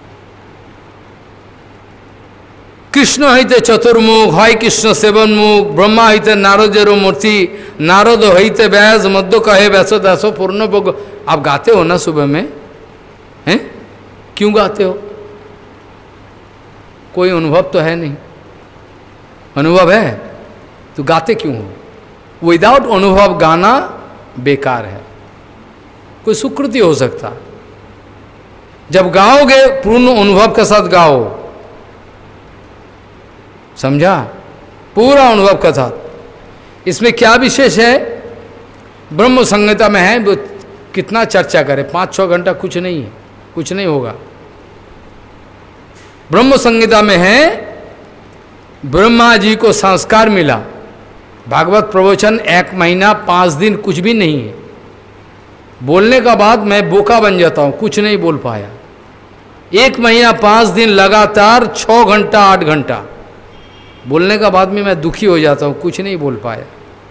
A: कृष्ण हईते चतुर्मुख, हई कृष्ण सेवन मुख, ब्रह्मा हईते नारदेरो मूर्ति, नारद हईते व्यास, मध्य कहे वैसो दासो पूर्ण भोग। आप गाते हो ना सुबह में, हैं? क्यों गाते हो? कोई अनुभव तो है नहीं, अनुभव है तो गाते क्यों हो? विदाउट अनुभव गाना बेकार है, कोई सुकृति हो सकता। जब गाओगे पूर्ण अनुभव के साथ गाओ, समझा? पूरा अनुभव के साथ। इसमें क्या विशेष है? ब्रह्म संहिता में है, वो कितना चर्चा करे, पाँच छः घंटा कुछ नहीं है, कुछ नहीं होगा। ब्रह्म संहिता में है, ब्रह्मा जी को संस्कार मिला, भागवत प्रवचन एक महीना पाँच दिन कुछ भी नहीं है, बोलने का बाद मैं बोका बन जाता हूँ, कुछ नहीं बोल पाया। एक महीना पाँच दिन लगातार छः घंटा आठ घंटा बोलने का बाद में मैं दुखी हो जाता हूँ, कुछ नहीं बोल पाया।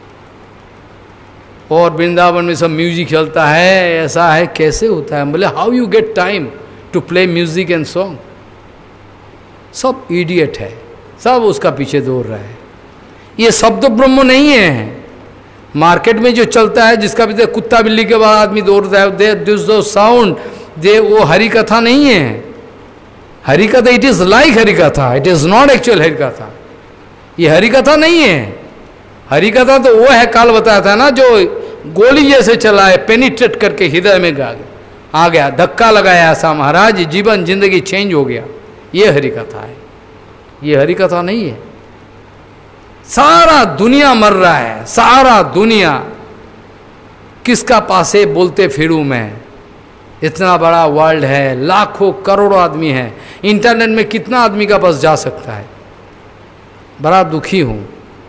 A: और वृंदावन में सब म्यूजिक चलता है, ऐसा है, कैसे होता है? बोले how you get time to play music and song? सब इडियट है, सब उसका पीछे दौड़ रहा है। ये शब्द ब्रह्म नहीं है। मार्केट में जो चलता है, जिसका भी कुत्ता बिल्ली के बाद आदमी दौड़ता है, दे दिस दो साउंड दे, वो हरि कथा नहीं है। Hari katha it is like Hari katha, it is not actual Hari katha. ये हरि कथा नहीं है। हरि कथा तो वो है, काल बताया था ना, जो गोली जैसे चला है, पेनिट्रेट करके हृदय में गा आ गया, धक्का लगाया ऐसा महाराज, जीवन जिंदगी चेंज हो गया। ये हरि कथा है, ये हरि कथा नहीं है। सारा दुनिया मर रहा है, सारा दुनिया। किसका पासे बोलते फिरूं मैं? इतना बड़ा वर्ल्ड है, लाखों करोड़ों आदमी है, इंटरनेट में कितना आदमी का पास जा सकता है? बड़ा दुखी हूं।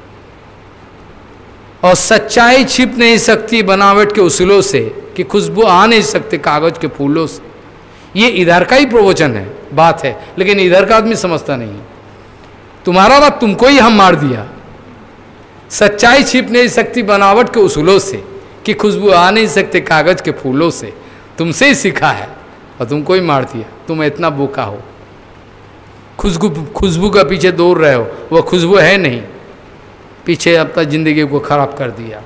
A: और सच्चाई छिप नहीं सकती बनावट के उसूलों से, कि खुशबू आ नहीं सकते कागज के फूलों से। ये इधर का ही प्रवचन है, बात है, लेकिन इधर का आदमी समझता नहीं है। तुम्हारा बात तुमको ही हम मार दिया। सच्चाई छिप नहीं सकती बनावट के उसूलों से, कि खुशबू आ नहीं सकते कागज के फूलों से। तुमसे ही सीखा है और तुमको ही मार दिया। तुम इतना बोका हो, खुशबू खुशबू का पीछे दौड़ रहे हो, वह खुशबू है नहीं, पीछे अपना जिंदगी को खराब कर दिया।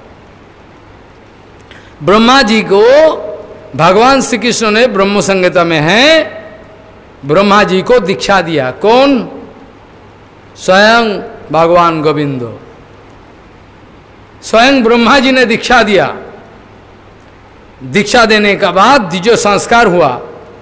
A: ब्रह्मा जी को भगवान श्री कृष्ण ने ब्रह्म संहिता में है, ब्रह्मा जी को दीक्षा दिया। कौन? स्वयं भगवान गोविंद, स्वयं ब्रह्मा जी ने दीक्षा दिया। दीक्षा देने का बाद द्विजो संस्कार हुआ।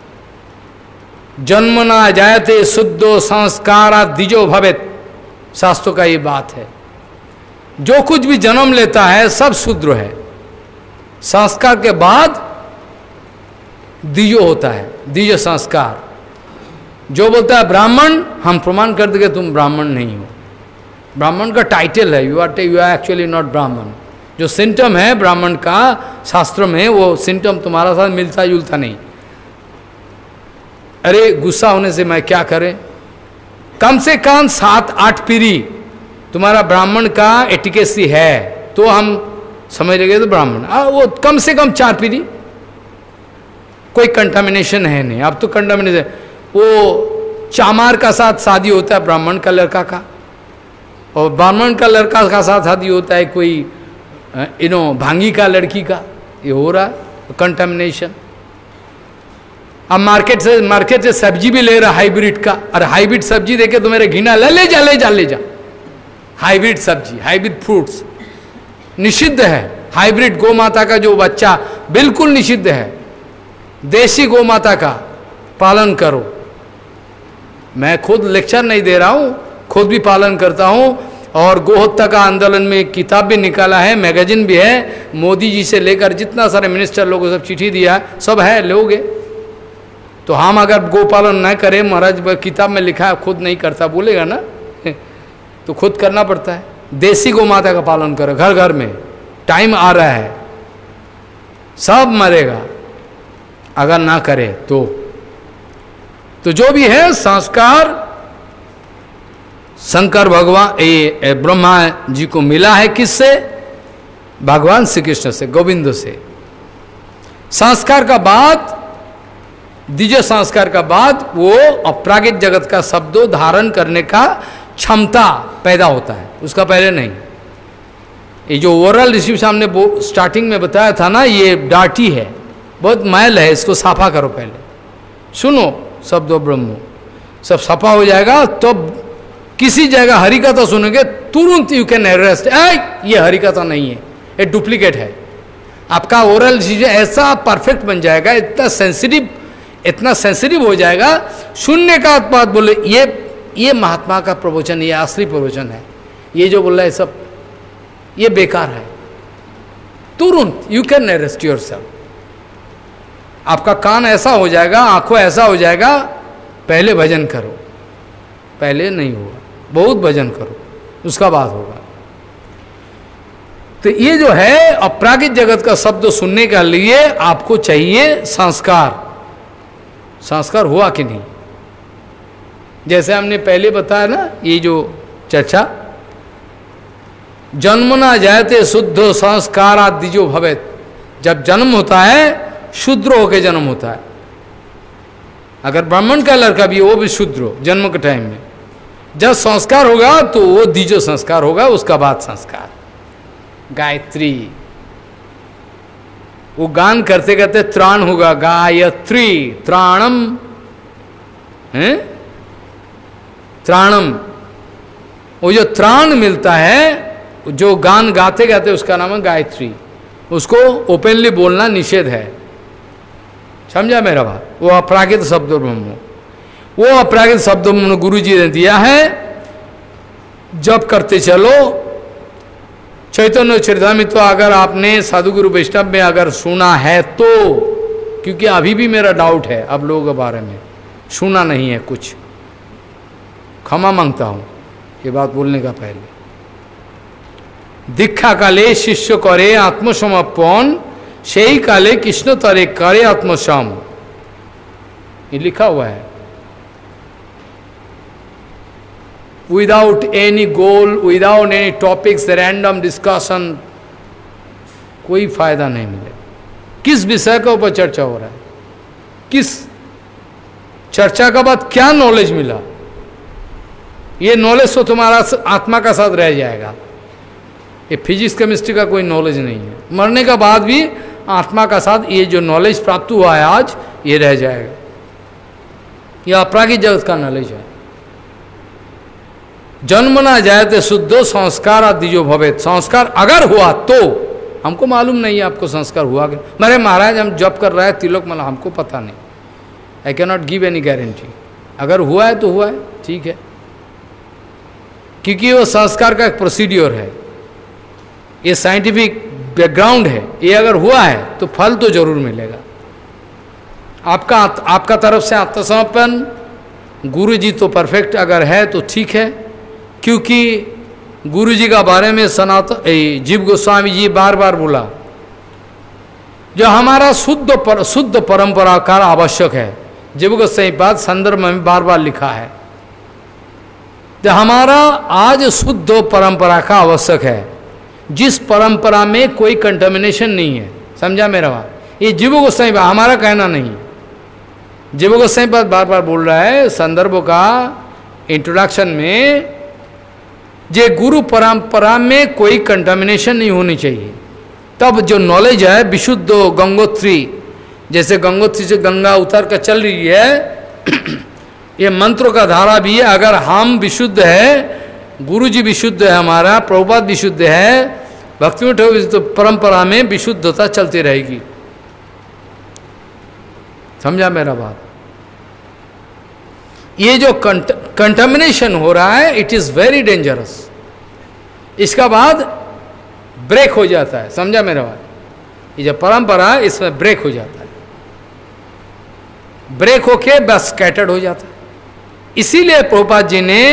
A: जन्मना जायते शुद्धो संस्कारा द्विजो भवेत, शास्त्रों का ये बात है। जो कुछ भी जन्म लेता है सब शूद्र है, संस्कार के बाद द्विजो होता है, द्विज संस्कार। जो बोलता है ब्राह्मण, हम प्रमाण कर देंगे तुम ब्राह्मण नहीं हो। ब्राह्मण का टाइटल है, you are you are actually not Brahman. जो सिम्टम है ब्राह्मण का शास्त्र में, वो सिम्टम तुम्हारा साथ मिलता जुलता नहीं। अरे गुस्सा होने से मैं क्या करें? कम से कम सात आठ पीढ़ी तुम्हारा ब्राह्मण का एटिकेसी है तो हम समझ लगे तो ब्राह्मण। आ, वो कम से कम चार पीढ़ी, कोई कंटामिनेशन है नहीं। अब तो कंटामिनेशन, वो चामार का साथ शादी होता है ब्राह्मण का लड़का का, और ब्राह्मण का लड़का का साथ शादी होता है कोई यू नो भांगी का लड़की का, ये हो रहा है कंटामिनेशन। अब मार्केट से मार्केट से सब्जी भी ले रहा हाइब्रिड का, और हाइब्रिड सब्जी देखे तो मेरे घिना, ले ले जा ले जा ले जा। हाइब्रिड सब्जी, हाइब्रिड फ्रूट्स निषिद्ध है। हाइब्रिड गौ माता का जो बच्चा बिल्कुल निषिद्ध है। देसी गौ माता का पालन करो। मैं खुद लेक्चर नहीं दे रहा हूं, खुद भी पालन करता हूं, और गोहत्या का आंदोलन में एक किताब भी निकाला है, मैगजीन भी है। मोदी जी से लेकर जितना सारे मिनिस्टर लोगों को सब चिट्ठी दिया, सब है लोगे। तो हम अगर गोपालन न करें, महाराज किताब में लिखा है खुद नहीं करता बोलेगा ना, तो खुद करना पड़ता है। देसी गौ माता का पालन करो घर घर में, टाइम आ रहा है, सब मरेगा अगर ना करे तो। तो जो भी है संस्कार शंकर भगवान ये ब्रह्मा जी को मिला है, किससे? भगवान श्री कृष्ण से, गोविंद से। संस्कार का बाद, द्वितीय संस्कार का बाद वो अपरागिक जगत का शब्दों धारण करने का क्षमता पैदा होता है, उसका पहले नहीं। ये जो ओरल ऋषि सामने स्टार्टिंग में बताया था ना, ये डाटी है, बहुत मैल है, इसको साफा करो पहले। सुनो शब्दों ब्रह्मो, सब सफा हो जाएगा तो किसी जगह हरि कथा सुनोगे तुरंत यू कैन अरेस्ट, ये हरि कथा नहीं है, ये डुप्लीकेट है। आपका ओरल ऋषि ऐसा परफेक्ट बन जाएगा, इतना सेंसिटिव, इतना सेंसिटिव हो जाएगा, सुनने का बात बोले ये ये महात्मा का प्रवचन, ये असली प्रवचन है, ये जो बोल रहा है सब ये बेकार है, तुरंत यू कैन अरेस्ट योरसेल्फ। आपका कान ऐसा हो जाएगा, आंखों ऐसा हो जाएगा, पहले भजन करो, पहले नहीं होगा, बहुत भजन करो, उसका बाद होगा। तो ये जो है अपरागिक जगत का शब्द सुनने के लिए आपको चाहिए संस्कार। संस्कार हुआ कि नहीं? जैसे हमने पहले बताया ना, ये जो चर्चा, जन्मना जायते शुद्ध संस्कार आदि जो भवेत, जब जन्म होता है शूद्र होकर जन्म होता है। अगर ब्राह्मण का लड़का भी वो भी शूद्र जन्म के टाइम में, जब संस्कार होगा तो वो द्विजो संस्कार होगा, उसका बाद संस्कार। गायत्री, वो गान करते करते त्राण होगा, गायत्री त्राणम है, त्राणम। वो जो त्राण मिलता है, जो गान गाते गाते, उसका नाम है गायत्री। उसको ओपनली बोलना निषेध है, समझा मेरा बात? वो अपरागित शब्द ब्रह्म, वो अपरागित शब्द गुरु जी ने दिया है। जब करते चलो चैतन्य चरितामृत, अगर आपने साधुगुरु वैष्णव में अगर सुना है तो, क्योंकि अभी भी मेरा डाउट है अब लोगों के बारे में, सुना नहीं है कुछ, क्षमा मांगता हूं ये बात बोलने का पहले। दीक्षा काले शिष्य करे आत्मसमर्पण, সেই काले कृष्ण तरे करे आत्मसम, ये लिखा हुआ है। Without any goal, without any topics, random discussion, कोई फायदा नहीं मिलेगा। किस विषय के ऊपर चर्चा हो रहा है, किस चर्चा का बाद क्या नॉलेज मिला? ये नॉलेज तो तुम्हारा आत्मा का साथ रह जाएगा। ये फिजिक्स केमिस्ट्री का कोई नॉलेज नहीं है, मरने का बाद भी आत्मा का साथ ये जो नॉलेज प्राप्त हुआ है आज, ये रह जाएगा। यह अपरागिक जगत का नॉलेज है। जन्म ना जायते शुद्ध संस्कार आदि जो भवेत, संस्कार अगर हुआ तो, हमको मालूम नहीं है आपको संस्कार हुआ कि मेरे महाराज हम जप कर रहे हैं तिलक माला, हमको पता नहीं, I can not give any guarantee. अगर हुआ है तो हुआ है, ठीक है, क्योंकि वो संस्कार का एक प्रोसीड्योर है, ये साइंटिफिक बैकग्राउंड है। ये अगर हुआ है तो फल तो जरूर मिलेगा। आपका आपका तरफ से आत्मसमर्पण, गुरु जी तो परफेक्ट अगर है तो ठीक है, क्योंकि गुरु जी का बारे में सनातन जीव गोस्वामी जी बार बार बोला, जो हमारा शुद्ध पर, शुद्ध परंपरा का आवश्यक है। जीव गोस्वामी बात संदर्भ में बार बार लिखा है, तो हमारा आज शुद्ध परंपरा का आवश्यक है, जिस परंपरा में कोई कंटामिनेशन नहीं है। समझा मेरा बात? ये जीव गोसाई बात हमारा कहना नहीं। जीव गोसाई बात बार बार बोल रहा है संदर्भों का इंट्रोडक्शन में, जे गुरु परंपरा में कोई कंटामिनेशन नहीं होनी चाहिए। तब जो नॉलेज है विशुद्ध गंगोत्री, जैसे गंगोत्री से गंगा उतर कर चल रही है, ये मंत्रों का धारा भी है। अगर हम विशुद्ध है, गुरु जी विशुद्ध है, हमारा प्रभुपाद विशुद्ध है, भक्ति तो परंपरा में विशुद्धता चलती रहेगी। समझा मेरा बात? ये जो कंटामिनेशन हो रहा है, इट इज वेरी डेंजरस। इसका बाद ब्रेक हो जाता है। समझा मेरा बात? ये जो परंपरा है इसमें ब्रेक हो जाता है, ब्रेक होके बस स्कैटर्ड हो जाता है। इसीलिए प्रभुपाद जी ने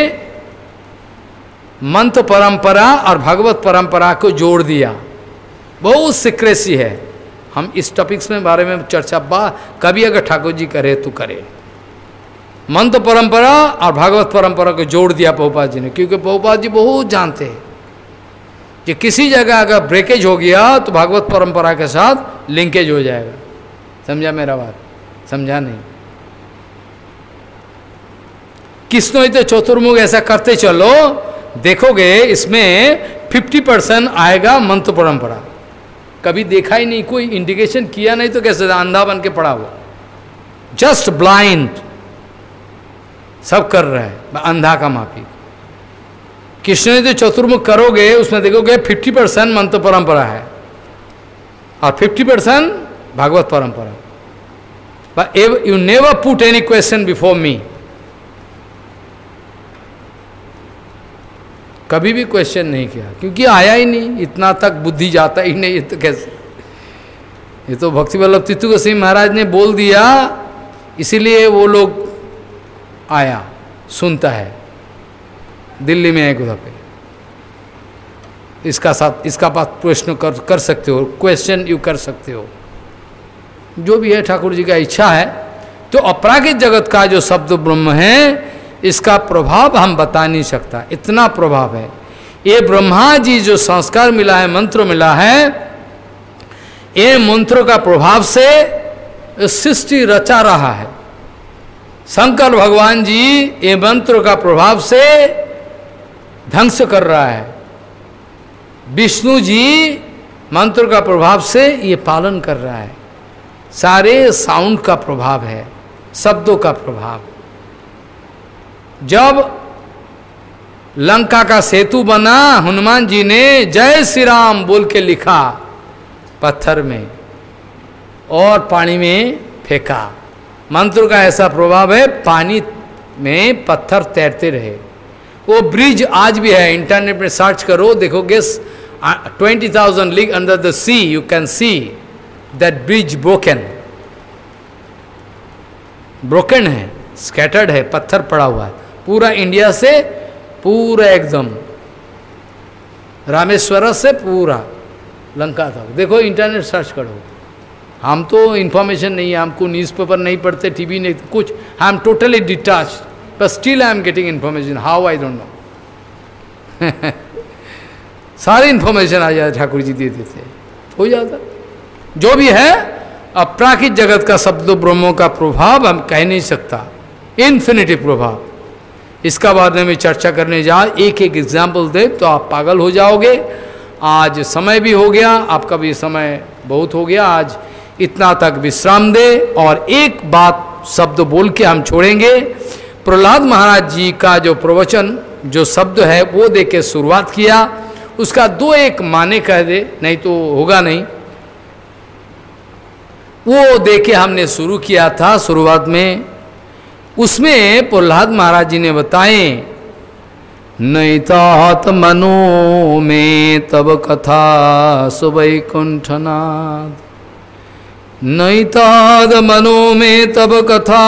A: मंत्र परंपरा और भगवत परंपरा को जोड़ दिया। बहुत सीक्रेसी है। हम इस टॉपिक्स में बारे में चर्चा बा कभी अगर ठाकुर जी करे तो करे। मंत्र परंपरा और भागवत परंपरा को जोड़ दिया प्रभुपाद जी ने, क्योंकि प्रभुपाद जी बहुत जानते हैं कि किसी जगह अगर ब्रेकेज हो गया तो भागवत परंपरा के साथ लिंकेज हो जाएगा। समझा मेरा बात? समझा नहीं? किसनो तो चतुर्मुख ऐसा करते चलो, देखोगे इसमें फिफ्टी परसेंट आएगा मंत्र परंपरा। कभी देखा ही नहीं, कोई इंडिकेशन किया नहीं तो कैसे अंधा बन के पड़ा हुआ, जस्ट ब्लाइंड सब कर रहा है, अंधा का माफी। कृष्ण तो चतुर्मुख करोगे उसमें देखोगे फिफ्टी परसेंट मंत्र परंपरा है और फिफ्टी परसेंट भागवत परंपरा। But you never put any question before me. कभी भी क्वेश्चन नहीं किया, क्योंकि आया ही नहीं, इतना तक बुद्धि जाता ही नहीं। ये तो कैसे, ये तो भक्ति वल्लभ तीर्थ गोस्वामी महाराज ने बोल दिया, इसीलिए वो लोग आया, सुनता है। दिल्ली में एक उधर पे इसका साथ इसका पास प्रश्न कर कर सकते हो, क्वेश्चन यू कर सकते हो, जो भी है ठाकुर जी का इच्छा है। तो अपराकृत जगत का जो शब्द ब्रह्म है, इसका प्रभाव हम बता नहीं सकता, इतना प्रभाव है। ये ब्रह्मा जी जो संस्कार मिला है, मंत्र मिला है, ये मंत्रों का प्रभाव से सृष्टि रचा रहा है। शंकर भगवान जी ये मंत्रों का प्रभाव से ध्वंस कर रहा है। विष्णु जी मंत्र का प्रभाव से ये पालन कर रहा है। सारे साउंड का प्रभाव है, शब्दों का प्रभाव। जब लंका का सेतु बना, हनुमान जी ने जय श्री राम बोल के लिखा पत्थर में और पानी में फेंका। मंत्र का ऐसा प्रभाव है, पानी में पत्थर तैरते रहे। वो ब्रिज आज भी है, इंटरनेट में सर्च करो, देखोगे twenty thousand league under the sea you can see that bridge broken broken है, स्कैटर्ड है, पत्थर पड़ा हुआ है पूरा इंडिया से, पूरा एकदम रामेश्वर से पूरा लंका था। देखो इंटरनेट सर्च करो। हम तो इन्फॉर्मेशन नहीं है, हमको न्यूज़पेपर नहीं पढ़ते, टीवी नहीं, कुछ, I am totally detached, but still I am getting information, how I don't know. सारी इन्फॉर्मेशन आ जाए, ठाकुर जी दे देते, हो जाता। जो भी है अपराकृत जगत का शब्द ब्रह्मों का प्रभाव हम कह नहीं सकता, इन्फिनिटी प्रभाव। इसका बारे में चर्चा करने जा, एक एक एग्जाम्पल दे तो आप पागल हो जाओगे। आज समय भी हो गया, आपका भी समय बहुत हो गया, आज इतना तक विश्राम दे। और एक बात शब्द बोल के हम छोड़ेंगे। प्रहलाद महाराज जी का जो प्रवचन, जो शब्द है वो दे के शुरुआत किया, उसका दो एक माने कह दे, नहीं तो होगा नहीं। वो दे के हमने शुरू किया था शुरुआत में। उसमें प्रहलाद महाराज जी ने बताए, नैतात मनो में तब कथा सुवैकुंठनाद, नैताद मनो में तब कथा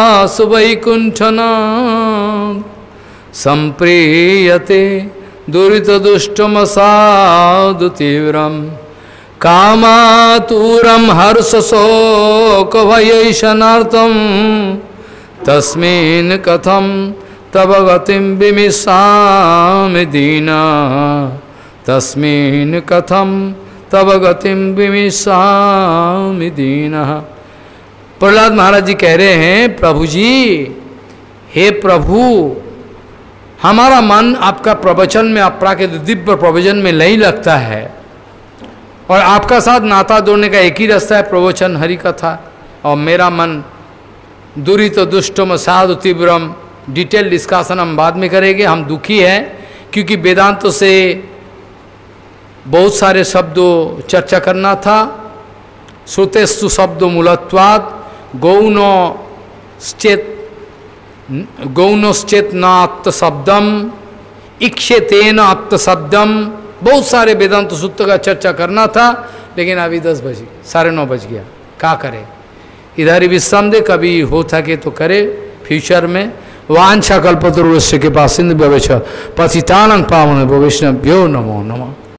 A: सुवैकुंठनाद, संप्रेयते दुरित दुष्टम साधु तीव्रम, कामातुरम हर्ष शोक भयैषणार्थम, तस्मिन् कथम तव गतिम विमिषामि दीना तस्मिन् कथम तव गतिम विमिषामि दीना। प्रहलाद महाराज जी कह रहे हैं, प्रभु जी, हे प्रभु, हमारा मन आपका प्रवचन में, आपका के दिव्य प्रवचन में नहीं लगता है, और आपका साथ नाता जोड़ने का एक ही रास्ता है, प्रवचन हरि कथा। और मेरा मन दुरित दुष्टम साधु तीव्रम, डिटेल डिस्कशन हम बाद में करेंगे। हम दुखी हैं क्योंकि वेदांत से बहुत सारे शब्दों चर्चा करना था। श्रुतेस्तु शब्दों मूलत्वाद गौनो चेत गौनश्चेत नात्त शब्दम इक्षेतेन आत्त शब्दम, बहुत सारे वेदांत सूत्र का चर्चा करना था, लेकिन अभी दस बजे साढ़े नौ बज गया, क्या करे। इधर ही विश्राम दे, कभी हो सके तो करे फ्यूचर में। वांछा कल्पतरुस्य के पास सिंधु व्यवच पतितानंग पावन वैष्णव्यो नमो नमः।